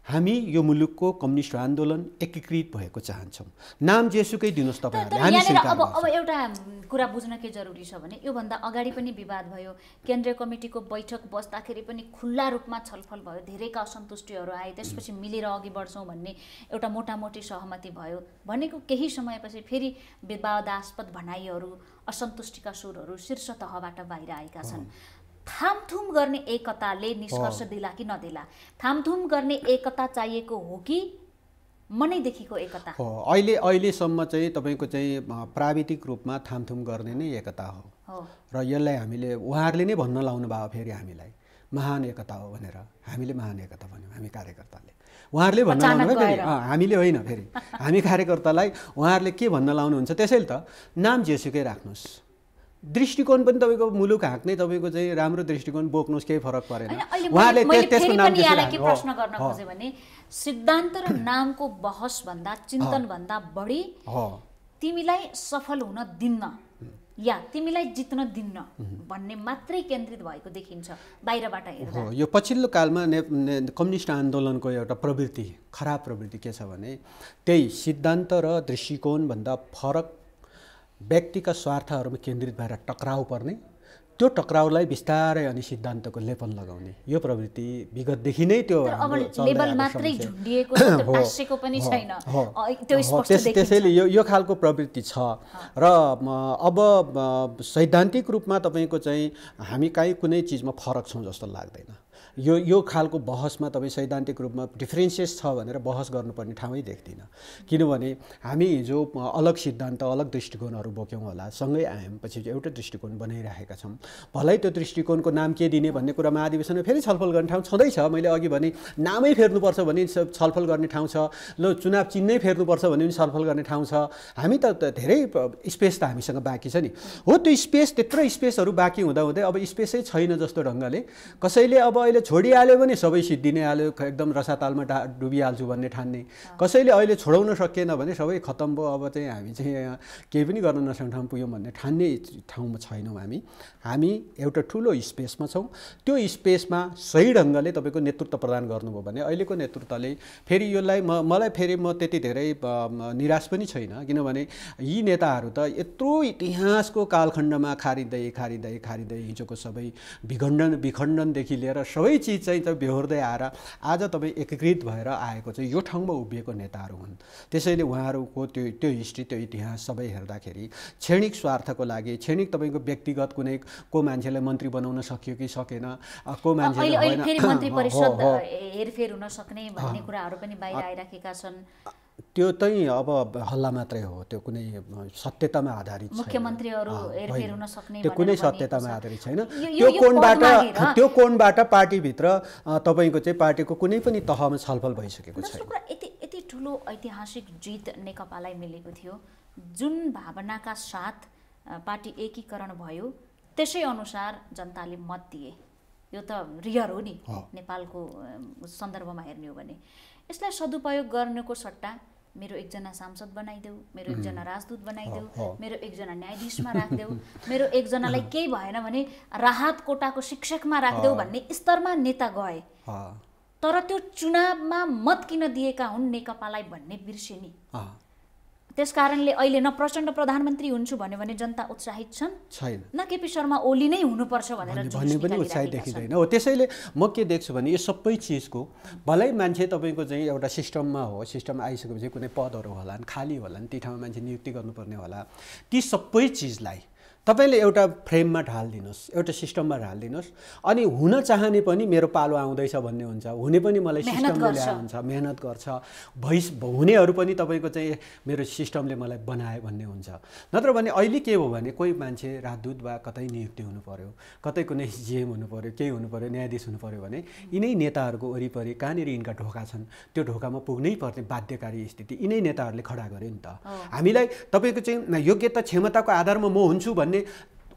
हामी यो मुलुकको कम्युनिस्ट आन्दोलन एकीकृत भएको चाहन्छौँ। नाम जेसुकै दिनुहोस् तपाईँहरूले, हामी स्वीकार गर्छौँ। अब एउटा कुरा बुझ्न के जरुरी छ भने योभन्दा अगाडि पनि विवाद भयो, केन्द्रीय कमिटीको बैठक बस्दाखेरि पनि खुल्ला रूपमा छलफल भयो, धेरैका असन्तुष्टिहरू आए, त्यसपछि मिलेर अघि बढ्छौँ भन्ने एउटा मोटामोटी सहमति भयो। भनेको केही समयपछि फेरि विवादास्पद भनाइहरू, असन्तुष्टिका सुरहरू शीर्ष तहबाट बाहिर आएका छन्। थामथुम गर्ने एकताले निष्कर्ष दिला कि नदिला? थामथुम गर्ने एकता चाहिएको हो कि मनैदेखिको एकता? अहिलेसम्म चाहिँ तपाईँको चाहिँ प्राविधिक रूपमा थामथुम गर्ने नै एकता हो र यसलाई हामीले उहाँहरूले नै भन्न लाउनु भयो फेरि हामीलाई महान एकता हो भनेर। हामीले महान एकता भन्यौँ हामी कार्यकर्ताले, उहाँहरूले भन्न लाउनु फेरि हामीले होइन, फेरि हामी कार्यकर्तालाई उहाँहरूले के भन्न लाउनुहुन्छ? त्यसैले त नाम जेसुकै राख्नुहोस्, दृष्टिकोण पनि तपाईँको मुलुक हाँक्ने तपाईँको चाहिँ राम्रो दृष्टिकोण बोक्नुहोस्, केही फरक परेन। उहाँहरूले त्यसको नाम के प्रश्न गर्न खोजे भने सिद्धान्त र नामको बहस भन्दा चिन्तन भन्दा बढी तिमीलाई सफल हुन दिन्न या तिमीलाई जित्न दिन्न भन्ने मात्रै केन्द्रित भएको देखिन्छ बाहिरबाट हेर्दा। यो पछिल्लो कालमा कम्युनिस्ट आन्दोलनको एउटा प्रवृत्ति, खराब प्रवृत्ति के छ भने त्यही सिद्धान्त र दृष्टिकोण भन्दा फरक व्यक्तिका स्वार्थहरूमा केन्द्रित भएर टक्राउ पर्ने, त्यो टक्राउलाई बिस्तारै अनि सिद्धान्तको लेपन लगाउने, यो प्रवृत्ति विगतदेखि नै त्यो त्यसैले यो खालको प्रवृत्ति छ। र अब सैद्धान्तिक रूपमा तपाईँको चाहिँ हामी काहीँ कुनै चिजमा फरक छौँ जस्तो लाग्दैन। यो खालको बहसमा तपाईँ सैद्धान्तिक रूपमा डिफ्रेन्सिएस छ भनेर बहस गर्नुपर्ने ठाउँै देख्दिनँ। किनभने हामी हिजो अलग सिद्धान्त अलग दृष्टिकोणहरू बोक्यौँ होला, सँगै आयौँ, पछि एउटा दृष्टिकोण बनाइरहेका छौँ। भलै त्यो दृष्टिकोणको नाम के दिने भन्ने कुरामा अधिवेशनमा फेरि छलफल गर्ने ठाउँ छँदैछ। मैले अघि भने नामै फेर्नुपर्छ भने छलफल गर्ने ठाउँ छ, ल चुनाव चिन्है फेर्नुपर्छ भने पनि छलफल गर्ने ठाउँ छ। हामी त धेरै स्पेस त हामीसँग बाँकी छ नि। हो त्यो स्पेस, त्यत्रो स्पेसहरू बाँकी हुँदाहुँदै अब स्पेसै छैन जस्तो ढङ्गले कसैले अब अहिले छोडिहाल्यो भने सबै सिद्धिनै हाल्यो, एकदम रसातालमा डुबिहाल्छु भन्ने ठान्ने, कसैले अहिले छोडाउन सकिएन भने सबै खत्तम भयो, अब चाहिँ हामी चाहिँ यहाँ केही पनि गर्न नसक्ने ठाउँ पुग्यौँ भन्ने ठान्ने ठाउँमा छैनौँ। हामी एउटा ठुलो स्पेसमा छौँ। त्यो स्पेसमा सही ढङ्गले तपाईँको नेतृत्व प्रदान गर्नुभयो भने अहिलेको नेतृत्वले फेरि यसलाई मलाई फेरि म त्यति धेरै निराश पनि छैन। किनभने यी नेताहरू त यत्रो इतिहासको कालखण्डमा खारिँदै हिजोको सबै विखण्डनदेखि लिएर सबै चिज चाहिँ बेहोर्दै आएर आज तपाईँ एकीकृत भएर आएको चाहिँ यो ठाउँमा उभिएको नेताहरू हुन्। त्यसैले उहाँहरूको त्यो हिस्ट्री, त्यो इतिहास सबै हेर्दाखेरि क्षणिक स्वार्थको लागि, क्षणिक तपाईँको व्यक्तिगत कुनै को मान्छेलाई मन्त्री बनाउन सक्यो कि सकेन, को मान्छेले मन्त्री परिषद हेरफेर हुन सक्ने भन्ने कुराहरू पनि बाहिर आइराखेका छन्। त्यो चाहिँ अब हल्ला मात्रै हो, त्यो कुनै सत्यतामा आधारित छैन। मुख्यमन्त्रीहरू हेरफेर हुन सक्ने त्यो कुनै सत्यतामा आधारित छैन। त्यो कोणबाट पार्टीभित्र तपाईँको चाहिँ पार्टीको कुनै पनि तहमा छलफल भइसकेको छैन। यति ठुलो ऐतिहासिक जित नेकपालाई मिलेको थियो, जुन भावनाका साथ पार्टी एकीकरण भयो त्यसै अनुसार जनताले मत दिए। यो त रियर हो नि नेपालको सन्दर्भमा हेर्ने हो भने। यसलाई सदुपयोग गर्नुको सट्टा मेरो एकजना सांसद बनाइदेऊ, मेरो एकजना राजदूत बनाइदेऊ, मेरो एकजना न्यायाधीशमा राखिदेऊ, मेरो एकजनालाई केही भएन भने राहत कोटाको शिक्षकमा राखिदेऊ भन्ने स्तरमा नेता गए। तर त्यो चुनावमा मत किन दिएका हुन् नेकपालाई भन्ने बिर्से नि। त्यसकारणले अहिले न प्रचण्ड प्रधानमन्त्री हुन्छु भन्यो भने जनता उत्साहित छन्, छैन, न केपी शर्मा ओली नै हुनुपर्छ भनेर भन्ने पनि उत्साहित देखिँदैन हो। त्यसैले म के देख्छु भने यो सबै चिजको भलै मान्छे तपाईँको चाहिँ एउटा सिस्टममा हो, सिस्टम आइसकेपछि कुनै पदहरू होलान्, खाली होलान्, ती ठाउँमा मान्छे नियुक्ति गर्नुपर्ने होला, ती सबै चिजलाई तपाईँले एउटा फ्रेममा ढालिदिनुहोस्, एउटा सिस्टममा ढालिदिनुहोस्, अनि हुन चाहने पनि मेरो पालो आउँदैछ भन्ने हुन्छ, हुने पनि मलाई सिस्टमले ल्याए हुन्छ, मेहनत गर्छ, हुनेहरू पनि तपाईँको चाहिँ मेरो सिस्टमले मलाई बनाए भन्ने हुन्छ। नत्र भने अहिले के हो भने कोही मान्छे राजदूत वा कतै नियुक्ति हुनु पर्यो, कतै कुनै जिएम हुनु पर्यो, केही हुनु पर्यो, न्यायाधीश हुनु पर्यो भने यिनै नेताहरूको वरिपरि कहाँनिर यिनका ढोका छन् त्यो ढोकामा पुग्नै पर्ने बाध्यकारी स्थिति यिनै नेताहरूले खडा गर्यो नि त। हामीलाई तपाईँको चाहिँ योग्यता क्षमताको आधारमा म हुन्छु भन्ने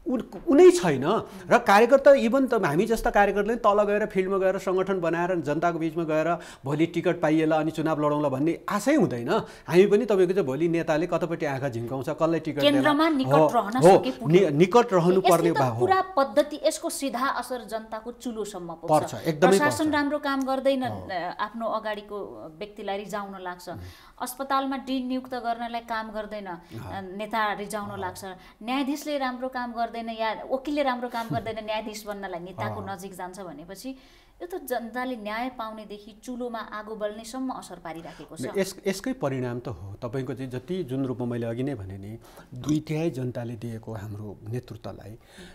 उनै छैन र कार्यकर्ता इभन त हामी जस्ता कार्यकर्ताले तल गएर फिल्डमा गएर सङ्गठन बनाएर जनताको बिचमा गएर भोलि टिकट पाइएला अनि चुनाव लडौँला भन्ने आशै हुँदैन। हामी पनि तपाईँको चाहिँ भोलि नेताले कतापट्टि आँखा झिम्काउँछ कसलाई टिकट केन्द्रमा निकट रहन सके निकट रहनु पर्ने पुरा पद्धति यसको सीधा असर जनताको चुलोसम्म पर्छ। एकदमै प्रशासन राम्रो काम गर्दैन, आफ्नो अगाडिको व्यक्तिलाई रिजाउन लाग्छ, अस्पतालमा डिन नियुक्त गर्नलाई काम गर्दैन, नेता रिजाउन लाग्छ, न्यायाधीशले राम्रो काम गर्दैन या वकिलले राम्रो काम गर्दैन, न्यायाधीश बन्नलाई नेताको नजिक जान्छ भनेपछि यो त जनताले न्याय पाउनेदेखि चुलोमा आगो बल्नेसम्म असर पारिराखेको छ। यसकै परिणाम त हो तपाईँको चाहिँ जति जुन रूपमा मैले अघि नै भने नि 2/3 जनताले दिएको हाम्रो नेतृत्वलाई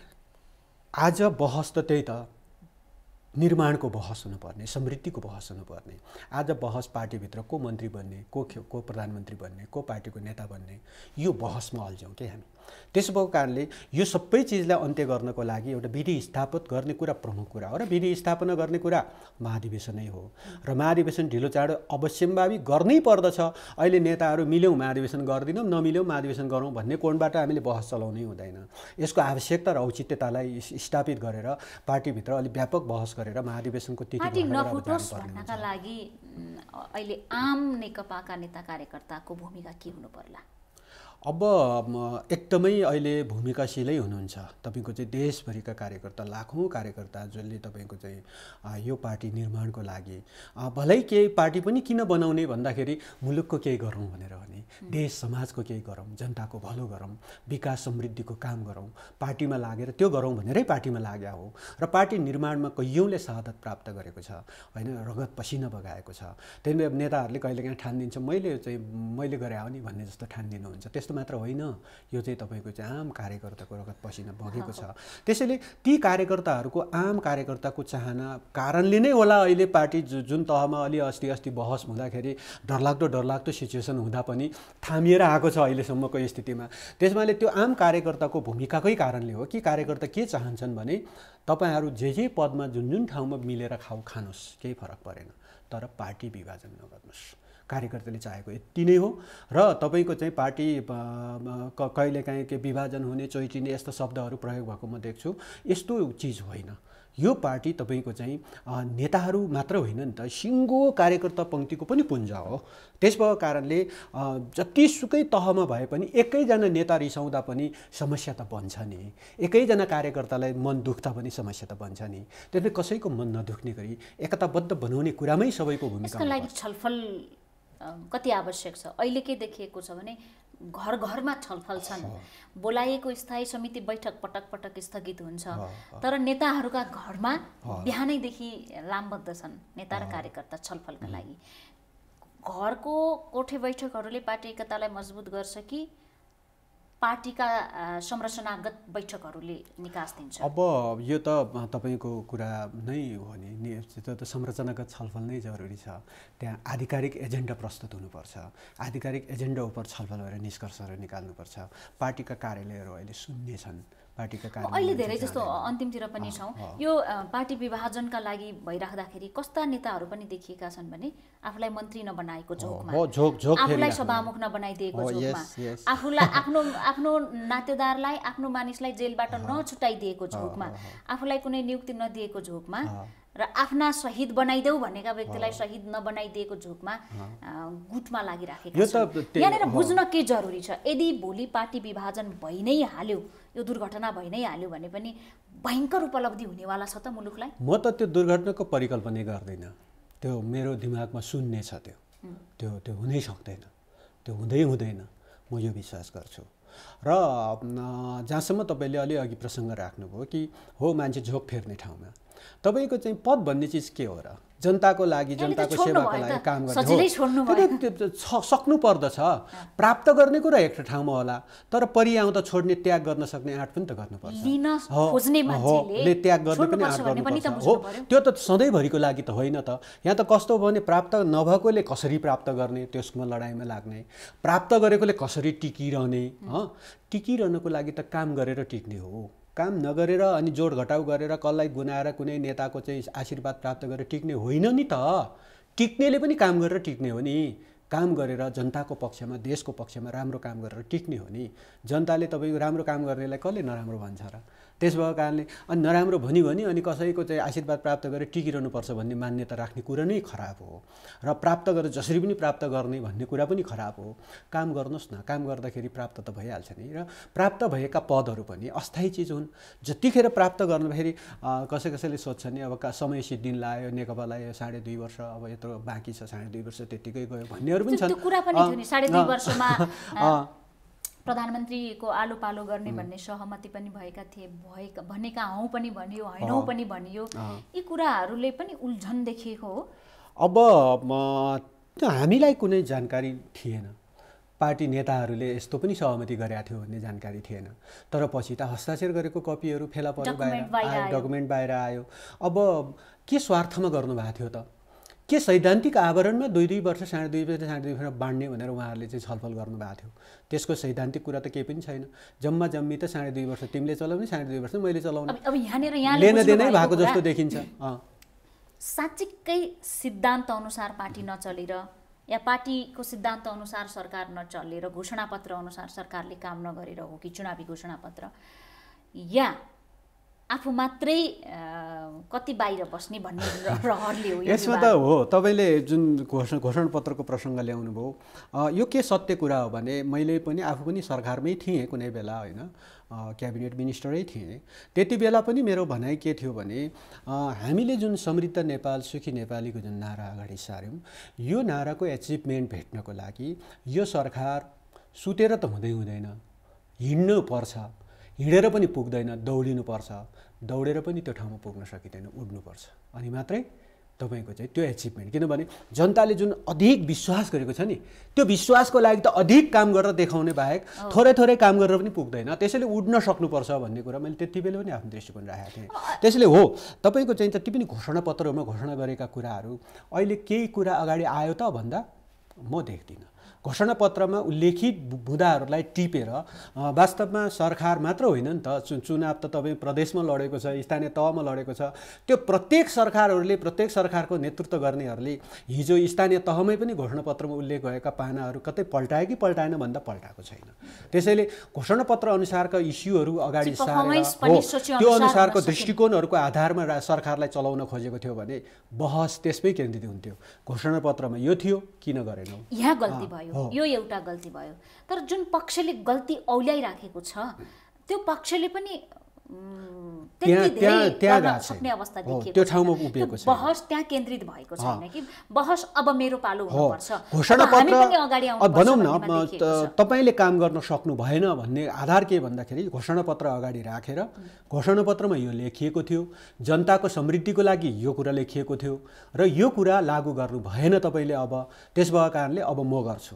आज बहस त त्यही त निर्माणको बहस हुनुपर्ने, समृद्धिको बहस हुनुपर्ने। आज बहस पार्टीभित्र को मन्त्री बन्ने, को प्रधानमन्त्री बन्ने, को पार्टीको नेता बन्ने, यो बहसमा अल्झ्यौँ के हामी। त्यसो भएको कारणले यो सबै चिजलाई अन्त्य गर्नको लागि एउटा विधि स्थापित गर्ने कुरा प्रमुख कुरा हो र विधि स्थापना गर्ने कुरा महाधिवेशनै हो र महाधिवेशन ढिलो चाँडो अवश्यम्भावी गर्नै पर्दछ। अहिले नेताहरू मिल्यौँ महाधिवेशन गर्दिनौँ, नमिल्यौँ महाधिवेशन गरौँ भन्ने कोणबाट हामीले बहस चलाउनै हुँदैन। यसको आवश्यकता र औचित्यतालाई स्थापित गरेर पार्टीभित्र अलिक व्यापक बहस गरेर महाधिवेशनको तिथि नफुटोस् भन्नका लागि अहिले आम नेकपाका नेता कार्यकर्ताको भूमिका के हुनु पर्ला? अब एकदमै अहिले भूमिकाशीलै हुनुहुन्छ तपाईँको चाहिँ देशभरिका कार्यकर्ता, लाखौँ कार्यकर्ता जसले तपाईँको चाहिँ यो पार्टी निर्माणको लागि भलै केही पार्टी पनि किन बनाउने भन्दाखेरि मुलुकको केही गरौँ भनेर भने, देश समाजको केही गरौँ, जनताको भलो गरौँ, विकास समृद्धिको काम गरौँ, पार्टीमा लागेर त्यो गरौँ भनेरै पार्टीमा लाग्या हो र पार्टी निर्माणमा कैयौँले शहादत प्राप्त गरेको छ होइन, रगत पसिना बगाएको छ। त्यही भएर नेताहरूले कहिलेकाहीँ ठानिदिन्छ मैले गरे हो नि भन्ने जस्तो ठानिदिनुहुन्छ। त्यस्तो मात्र होइन, यो चाहिँ तपाईँको चाहिँ आम कार्यकर्ताको रगत पसिना बगेको छ। त्यसैले ती कार्यकर्ताहरूको आम कार्यकर्ताको चाहना कारणले नै होला अहिले पार्टी जुन तहमा अलि अस्ति बहस हुँदाखेरि डरलाग्दो सिचुएसन हुँदा पनि थामिएर आएको छ अहिलेसम्मको स्थितिमा। त्यसमाले त्यो आम कार्यकर्ताको भूमिकाकै कारणले हो कि कार्यकर्ता के चाहन्छन् भने तपाईँहरू जे पदमा जुन ठाउँमा मिलेर खानुहोस्, केही फरक परेन, तर पार्टी विभाजन नगर्नुहोस्। कार्यकर्ताले चाहेको यति नै हो र तपाईँको चाहिँ पार्टी कहिलेकाहीँ के विभाजन हुने, चोइटिने यस्ता शब्दहरू प्रयोग भएको म देख्छु। यस्तो चिज होइन। यो पार्टी तपाईँको चाहिँ नेताहरू मात्र होइन नि त, सिङ्गो कार्यकर्ता पङ्क्तिको पनि पुञ्ज हो। त्यस भएको कारणले जतिसुकै तहमा भए पनि एकैजना नेता रिसाउँदा पनि समस्या त बन्छ नि, एकैजना कार्यकर्तालाई मन दुख्दा पनि समस्या त बन्छ नि। त्यसले कसैको मन नदुख्ने गरी एकताबद्ध बनाउने कुरामै सबैको भूमिका यसका लागि छलफल कति आवश्यक छ? अहिले के देखिएको छ भने घर घरमा छलफल छन्, बोलाइएको स्थायी समिति बैठक पटक स्थगित हुन्छ, तर नेताहरूका घरमा बिहानैदेखि लामबद्ध छन् नेता र कार्यकर्ता छलफलका लागि। घरको कोठे बैठकहरूले पार्टी एकतालाई मजबुत गर्छ कि पार्टीका संरचनागत बैठकहरूले निकास दिन्छ? अब यो त तपाईँको कुरा नै हो नि, त्यो त संरचनागत छलफल नै जरुरी छ। त्यहाँ आधिकारिक एजेन्डा प्रस्तुत हुनुपर्छ, आधिकारिक एजेन्डा उप छलफल गरेर निष्कर्षहरू निकाल्नुपर्छ। पार्टीका कार्यालयहरू अहिले शून्य छन्। अहिले धेरै जस्तो अन्तिमतिर पनि छौँ। यो पार्टी विभाजनका लागि भइराख्दाखेरि कस्ता नेताहरू पनि देखिएका छन् भने आफूलाई मन्त्री नबनाएको झोकमा, आफूलाई सभामुख नबनाइदिएको झोकमा, आफूलाई आफ्नो नातेदारलाई, आफ्नो मानिसलाई जेलबाट नछुटाइदिएको झोकमा, आफूलाई कुनै नियुक्ति नदिएको झोकमा र आफ्ना शहीद बनाइदेऊ भनेका व्यक्तिलाई शहीद नबनाइदिएको झोकमा गुटमा लागिराखेका छन्। यहाँनिर बुझ्न के जरुरी छ? यदि भोलि पार्टी विभाजन भइ नै हाल्यो, यो दुर्घटना भइ नै हाल्यो भने पनि भयङ्कर उपलब्धि हुनेवाला छ त मुलुकलाई? म त त्यो दुर्घटनाको परिकल्पना गर्दिनँ। त्यो मेरो दिमागमा शून्य छ। त्यो हुनै सक्दैन, त्यो हुँदैन। म यो विश्वास गर्छु। र जहाँसम्म तपाईँले अघि प्रसङ्ग राख्नुभयो कि हो मान्छे झोक फेर्ने ठाउँमा, तपाईँको चाहिँ पद भन्ने चिज के हो र? जनताको लागि, जनताको सेवाको लागि काम गर्ने सक्नु पर्दछ। प्राप्त गर्ने कुरा एक ठाउँमा होला, तर परिआउँदा छोड्ने, त्याग गर्न सक्ने आँट पनि त गर्नुपर्छ। त्याग गर्ने पनि आँट गर्नुपर्छ। हो, त्यो त सधैँभरिको लागि त होइन त। यहाँ त कस्तो हो भने प्राप्त नभएकोले कसरी प्राप्त गर्ने त्यसमा लडाइँमा लाग्ने, प्राप्त गरेकोले कसरी टिकिरहने। टिकिरहनको लागि त काम गरेर टिक्ने हो। काम नगरेर अनि जोड घटाउ गरेर कसलाई गुनाएर कुनै नेताको चाहिँ आशीर्वाद प्राप्त गरेर टिक्ने होइन नि त। टिक्नेले पनि काम गरेर टिक्ने हो नि। काम गरेर जनताको पक्षमा देशको पक्षमा राम्रो काम गरेर टिक्ने हो नि। जनताले तपाईँको राम्रो काम गर्नेलाई कसले नराम्रो भन्छ र? त्यस भएको कारणले अनि नराम्रो भनी अनि कसैको चाहिँ आशीर्वाद प्राप्त गरेर टिकिरहनुपर्छ भन्ने मान्यता राख्ने कुरा नै खराब हो र प्राप्त गरेर जसरी पनि प्राप्त गर्ने भन्ने कुरा पनि खराब हो। काम गर्नुहोस् न, काम गर्दाखेरि प्राप्त त भइहाल्छ नि। र प्राप्त भएका पदहरू पनि अस्थायी चिज हुन्। जतिखेर प्राप्त गर्दाखेरि कसैले सोध्छ नि अब समय सिद्धिन लाग्यो, नेकपालाई 2.5 वर्ष अब यत्रो बाँकी छ, 2.5 वर्ष त्यतिकै गयो भन्नेहरू पनि छन्। त्यो कुरा पनि थियो नि 2.5 वर्षमा प्रधानमन्त्रीको आलो पालो गर्ने भन्ने सहमति पनि भएका थिए, भनेका हौँ पनि भनियो, हैनौँ पनि भनियो। यी कुराहरूले पनि उल्झन देखिएको हो। अब हामीलाई कुनै जानकारी थिएन, पार्टी नेताहरूले यस्तो पनि सहमति गरेका थियो भन्ने जानकारी थिएन। तर पछि त हस्ताक्षर गरेको कपीहरू फेला पर्यो, डकुमेन्ट बाहिर आयो। अब के स्वार्थमा गर्नुभएको थियो त? के सैद्धान्तिक आवरणमा 2 वर्ष 2.5 वर्ष बाँड्ने भनेर उहाँहरूले चाहिँ छलफल गर्नुभएको थियो? त्यसको सैद्धान्तिक कुरा त केही पनि छैन। जम्मी त 2.5 वर्ष तिमीले चलाउने, 2.5 वर्ष मैले चलाउने, अब यहाँले लेनदेनै भएको जस्तो देखिन्छ। साँच्चीकै सिद्धान्त अनुसार पार्टी नचलेर या पार्टीको सिद्धान्त अनुसार सरकार नचलेर, घोषणापत्र अनुसार सरकारले काम नगरेर हो कि चुनावी घोषणापत्र, या आफू मात्रै कति बाहिर बस्ने भन्ने रहरले हो? यसमा त हो, तपाईँले जुन घोषणापत्रको प्रसङ्ग ल्याउनु भयो, यो के सत्य कुरा हो भने मैले पनि आफू पनि सरकारमै थिएँ कुनै बेला, होइन, क्याबिनेट मिनिस्टरै थिएँ। त्यति बेला पनि मेरो भनाइ के थियो भने हामीले जुन समृद्ध नेपाल सुखी नेपालीको जुन नारा अगाडि सार्यौँ, यो नाराको एचिभमेन्ट भेट्नको लागि यो सरकार सुतेर त हुँदैन, हिँड्नु पर्छ, हिँडेर पनि पुग्दैन, दौडिनुपर्छ, दौडेर पनि त्यो ठाउँमा पुग्न सकिँदैन, उड्नुपर्छ, अनि मात्रै तपाईँको चाहिँ त्यो एचिभमेन्ट। किनभने जनताले जुन अधिक विश्वास गरेको छ नि, त्यो विश्वासको लागि त अधिक काम गरेर देखाउने बाहेक थोरै काम गरेर पनि पुग्दैन। त्यसैले उड्न सक्नुपर्छ भन्ने कुरा मैले त्यति बेला पनि आफ्नो दृष्टिकोण राखेको थिएँ। त्यसैले हो, तपाईँको चाहिँ जति पनि घोषणापत्रहरूमा घोषणा गरेका कुराहरू अहिले केही कुरा अगाडि आयो त भन्दा म देख्दिनँ। घोषणापत्रमा उल्लेखित बुँदाहरूलाई टिपेर वास्तवमा सरकार मात्र होइन नि त, चुनाव त तपाईँ प्रदेशमा लडेको छ, स्थानीय तहमा लडेको छ। त्यो प्रत्येक सरकारको नेतृत्व गर्नेहरूले हिजो स्थानीय तहमै पनि घोषणापत्रमा उल्लेख भएका पानाहरू कतै पल्टायो कि पल्टाएन भन्दा पल्टाएको छैन। त्यसैले घोषणापत्र अनुसारका इस्युहरू अगाडि सारेर त्यो अनुसारको दृष्टिकोणहरूको आधारमा सरकारलाई चलाउन खोजेको थियो भने बहस त्यसमै केन्द्रित हुन्थ्यो। घोषणापत्रमा यो थियो, किन गरेनौ? यहाँ गल्ती भयो, यो एउटा गल्ती भयो। तर जुन पक्षले गल्ती औल्याइराखेको छ त्यो पक्षले पनि सक्ने अवस्था देखिएको त्यो ठाउँमा उभिएको छ। बहस त्यहाँ केन्द्रित भएको छैन कि बहस अब मेरो पालो हुनुपर्छ, घोषणापत्र अगाडि आउनुपर्छ। भनौँ न, तपाईँले काम गर्न सक्नु भएन भन्ने आधार के भन्दाखेरि घोषणापत्र अगाडि राखेर घोषणापत्रमा यो लेखिएको थियो, जनताको समृद्धिको लागि यो कुरा लेखिएको थियो र यो कुरा लागू गर्नु भएन तपाईँले, अब त्यस भएको कारणले अब म गर्छु,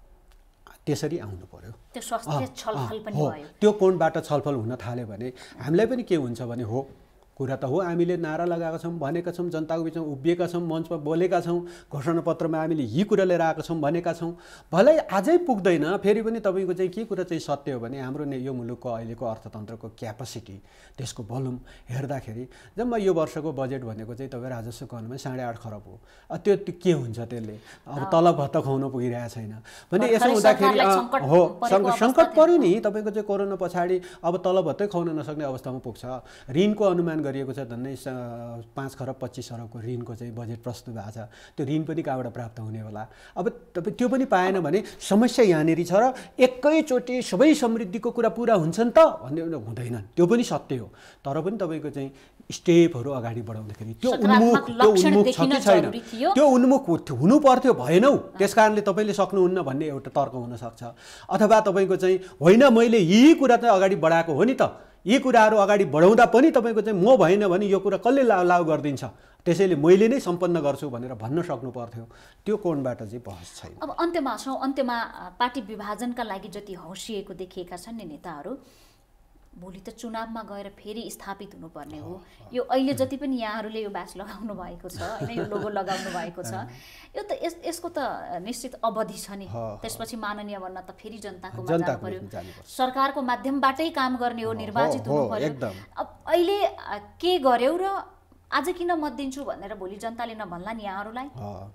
त्यसरी आउनु पर्यो। त्यो स्वास्थ्य छलफल पनि भयो। त्यो कोणबाट छलफल हुन थाल्यो भने हामीलाई पनि के हुन्छ भने हो, कुरा त हो, हामीले नारा लगाएका छौँ, भनेका छौँ, जनताको बिचमा उभिएका छौँ, मञ्चमा बोलेका छौँ, घोषणापत्रमा हामीले यी कुरा लिएर आएका छौँ भनेका छौँ। भलै आजै पुग्दैन, फेरि पनि तपाईँको चाहिँ के कुरा चाहिँ सत्य हो भने हाम्रो यो मुलुकको अहिलेको अर्थतन्त्रको क्यापासिटी, त्यसको भोल्युम हेर्दाखेरि जम्मा यो वर्षको बजेट भनेको चाहिँ तपाईँ राजस्व गर्नुमा 8.5 खरब हो। त्यो के हुन्छ? त्यसले अब तलब भत्ता खुवाउन पुगिरहेको छैन भने यसो हुँदाखेरि हो, सङ्कट पर्यो नि। तपाईँको चाहिँ कोरोना पछाडि अब तलब भत्तै खुवाउन नसक्ने अवस्थामा पुग्छ। ऋणको अनुमान गरिएको छ झन्डै 5 खरब 25 अरबको ऋणको चाहिँ बजेट प्रस्तुत भएको छ। त्यो ऋण पनि कहाँबाट प्राप्त हुने होला? अब तपाईँ त्यो पनि पाएन भने समस्या यहाँनिर छ र एकैचोटि सबै समृद्धिको कुरा पुरा हुन्छन् त भन्ने हुँदैन, त्यो पनि सत्य हो। तर पनि तपाईँको चाहिँ स्टेपहरू अगाडि बढाउँदाखेरि त्यो उन्मुख छ कि छैन, त्यो उन्मुख हुनु पर्थ्यो, भएनौ, त्यस कारणले तपाईँले सक्नुहुन्न भन्ने एउटा तर्क हुनसक्छ। अथवा तपाईँको चाहिँ होइन मैले यही कुरा चाहिँ अगाडि बढाएको हो नि त, यी कुराहरू अगाडि बढाउँदा पनि तपाईँको चाहिँ म भएन भने यो कुरा कसले लागू गरिदिन्छ, त्यसैले मैले नै सम्पन्न गर्छु भनेर भन्न सक्नु पर्थ्यो। त्यो कोणबाट चाहिँ बहस छैन। अब अन्त्यमा पार्टी विभाजनका लागि जति हौसिएको देखिएका छन् नि नेताहरू, भोलि त चुनावमा गएर फेरि स्थापित हुनुपर्ने हो। यो अहिले जति पनि यहाँहरूले यो ब्याच लगाउनु भएको छ होइन, यो लोगो लगाउनु भएको छ, यो त यसको त निश्चित अवधि छ नि। त्यसपछि माननीय भन्न त फेरि जनताको जानु पर्यो, सरकारको माध्यमबाटै काम गर्ने हो, निर्वाचित हुनु पर्यो। अब अहिले के गर्यौ र आज किन मत दिन्छु भनेर भोलि जनताले नभन्ला नि यहाँहरूलाई?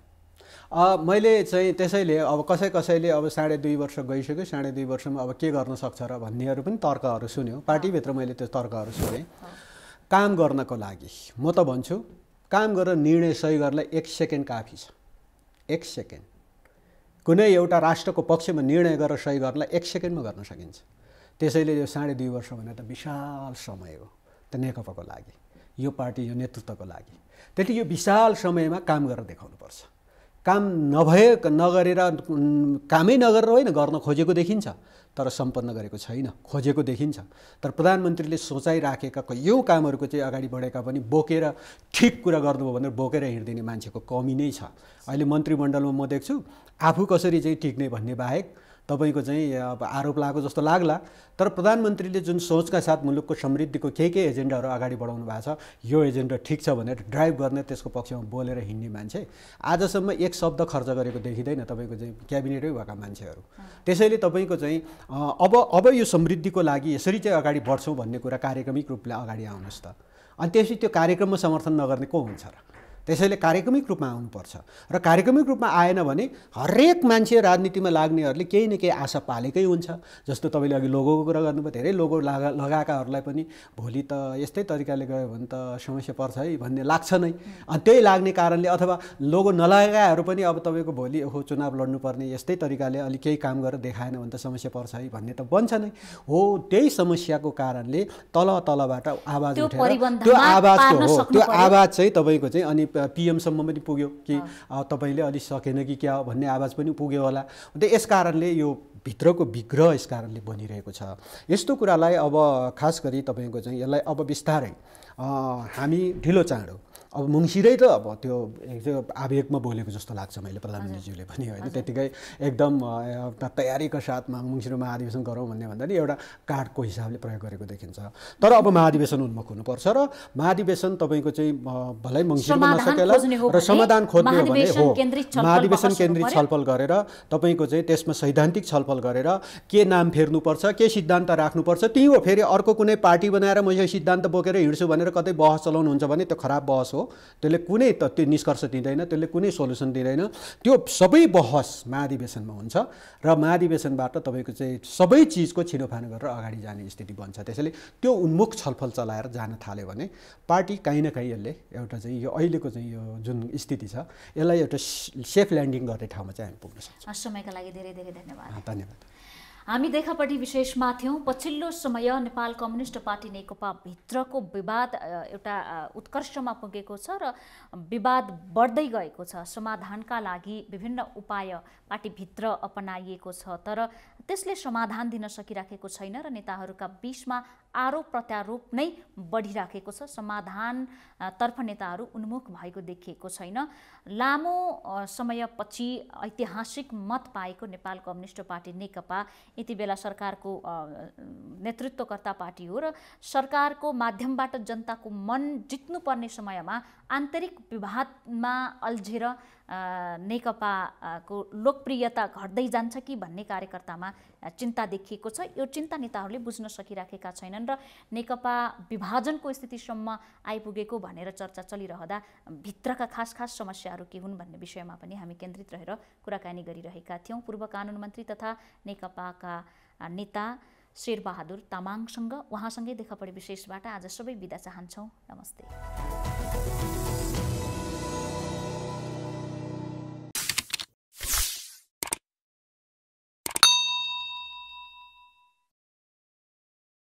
मैले चाहिँ त्यसैले अब कसैले अब 2.5 वर्ष गइसक्यो, 2.5 वर्षमा अब के गर्न सक्छ र भन्नेहरू पनि तर्कहरू सुन्यो। पार्टीभित्र मैले त्यो तर्कहरू सुने। काम गर्नको लागि म त भन्छु काम गरेर निर्णय सही गर्नलाई 1 सेकेन्ड काफी छ। 1 सेकेन्ड कुनै एउटा राष्ट्रको पक्षमा निर्णय गरेर सही गर्नलाई 1 सेकेन्डमा गर्न सकिन्छ। त्यसैले यो 2.5 वर्ष भने त विशाल समय हो त नेकपाको लागि, यो पार्टी यो नेतृत्वको लागि। त्यसले यो विशाल समयमा काम गरेर देखाउनुपर्छ। काम नगरेर कामै नगरेर होइन, गर्न खोजेको देखिन्छ तर सम्पन्न गरेको छैन, खोजेको देखिन्छ। तर प्रधानमन्त्रीले सोचाइराखेका कयौँ कामहरूको चाहिँ अगाडि बढेका पनि बोकेर ठिक कुरा गर्नुभयो भनेर बोकेर हिँड्दिने मान्छेको कमी नै छ। अहिले मन्त्रीमण्डलमा म देख्छु आफू कसरी चाहिँ टिक्ने भन्ने बाहेक तपाईको चाहिँ अब आरोप लागेको जस्तो लाग्ला। तर प्रधानमन्त्रीले जुन सोचका साथ मुलुकको समृद्धिको के एजेन्डाहरू अगाडि बढाउनु भएको छ, यो एजेन्डा ठिक छ भनेर ड्राइभ गर्ने, त्यसको पक्षमा बोलेर हिँड्ने मान्छे आजसम्म एक शब्द खर्च गरेको देखिँदैन तपाईको चाहिँ क्याबिनेटै भएका मान्छेहरू। त्यसैले तपाईको चाहिँ अब यो समृद्धिको लागि यसरी चाहिँ अगाडि बढ्छौँ भन्ने कुरा कार्यक्रमिक रूपले अगाडि आउनुहोस् त। अनि त्यसपछि त्यो कार्यक्रममा समर्थन नगर्ने को हुन्छ र? त्यसैले कार्यक्रमिक रूपमा आउनुपर्छ र कार्यक्रमिक रूपमा आएन भने हरेक मान्छे राजनीतिमा लाग्नेहरूले केही न केही आशा पालेकै हुन्छ। जस्तो तपाईँले अघि लोगोको कुरा गर्नुभयो, धेरै लोगो लगाएकाहरूलाई पनि भोलि त यस्तै तरिकाले गयो भने त समस्या पर्छ है भन्ने लाग्छ नै। अनि त्यही लाग्ने कारणले अथवा लोगो नलगाएहरू पनि अब तपाईँको भोलि ओहो चुनाव लड्नुपर्ने यस्तै तरिकाले अलि केही काम गरेर देखाएन भने त समस्या पर्छ है भन्ने त बन्छ नै हो। त्यही समस्याको कारणले तलबाट आवाज उठेर त्यो आवाज चाहिँ तपाईँको चाहिँ अनि पीएमसम्म पनि पुग्यो कि तपाईले अलि सकेन कि क्या भन्ने आवाज पनि पुग्यो होला। यस कारणले यो भित्रको विग्रह यस कारणले बनिरहेको छ। यस्तो कुरालाई अब खास गरी तपाईको चाहिँ यसलाई अब बिस्तारै हामी ढिलो चाँडो अब मुङसिरै त अब त्यो आवेगमा बोलेको जस्तो लाग्छ मैले प्रधानमन्त्रीज्यूले पनि होइन, त्यतिकै एकदम तयारीका साथमा मुङसिरो महाधिवेशन गरौँ भन्ने भन्दा नि एउटा कार्डको हिसाबले प्रयोग गरेको देखिन्छ। तर अब महाधिवेशन उन्मुख हुनुपर्छ र महाधिवेशन तपाईँको चाहिँ भलै मुङसिरमा नसकेला र समाधान खोज्ने हो भने हो महाधिवेशन केन्द्रित छलफल गरेर तपाईँको चाहिँ त्यसमा सैद्धान्तिक छलफल गरेर के नाम फेर्नुपर्छ, के सिद्धान्त राख्नुपर्छ, त्यही हो। फेरि अर्को कुनै पार्टी बनाएर म यो सिद्धान्त बोकेर हिँड्छु भनेर कतै बहस चलाउनुहुन्छ भने त्यो खराब बहस हो। त्यसले कुनै त्यो निष्कर्ष दिँदैन, त्यसले कुनै सोल्युसन दिँदैन। त्यो सबै बहस महाधिवेशनमा हुन्छ र महाधिवेशनबाट तपाईँको चाहिँ सबै चिजको छिनोफानो गरेर अगाडि जाने स्थिति बन्छ। त्यसैले त्यो उन्मुख छलफल चलाएर जान थाल्यो भने पार्टी कहीँ न कहीँ यसले एउटा चाहिँ यो अहिलेको चाहिँ यो जुन स्थिति छ यसलाई एउटा सेफ ल्यान्डिङ गर्ने ठाउँमा चाहिँ हामी पुग्न सक्छौँ। समयका लागि धेरै धेरै धन्यवाद। धन्यवाद। हामी देखापट्टि विशेषमा थियौँ। पछिल्लो समय नेपाल कम्युनिस्ट पार्टी नेकपा भित्रको विवाद एउटा उत्कर्षमा पुगेको छ र विवाद बढ्दै गएको छ। समाधानका लागि विभिन्न उपाय पार्टीभित्र अपनाइएको छ तर त्यसले समाधान दिन सकिराखेको छैन र नेताहरूका बीचमा आरोप प्रत्यारोप नै बढिराखेको छ। समाधानतर्फ नेताहरू उन्मुख भएको देखिएको छैन। लामो समयपछि ऐतिहासिक मत पाएको नेपाल कम्युनिस्ट पार्टी नेकपा यति बेला सरकारको नेतृत्वकर्ता पार्टी हो र सरकारको माध्यमबाट जनताको मन जित्नुपर्ने समयमा आन्तरिक विवादमा अल्झेर नेकपाको लोकप्रियता घट्दै जान्छ कि भन्ने कार्यकर्तामा चिन्ता देखिएको छ। यो चिन्ता नेताहरूले बुझ्न सकिराखेका छैनन् र नेकपा विभाजनको स्थितिसम्म आइपुगेको भनेर चर्चा चलिरहँदा भित्रका खास समस्याहरू के हुन् भन्ने विषयमा पनि हामी केन्द्रित रहेर कुराकानी गरिरहेका थियौँ। पूर्व कानुन मन्त्री तथा नेकपाका नेता शेर बहादुर तामाङसँग, उहाँसँगै देखापट्टि विशेषबाट आज सबै बिदा चाहन्छौँ। नमस्ते।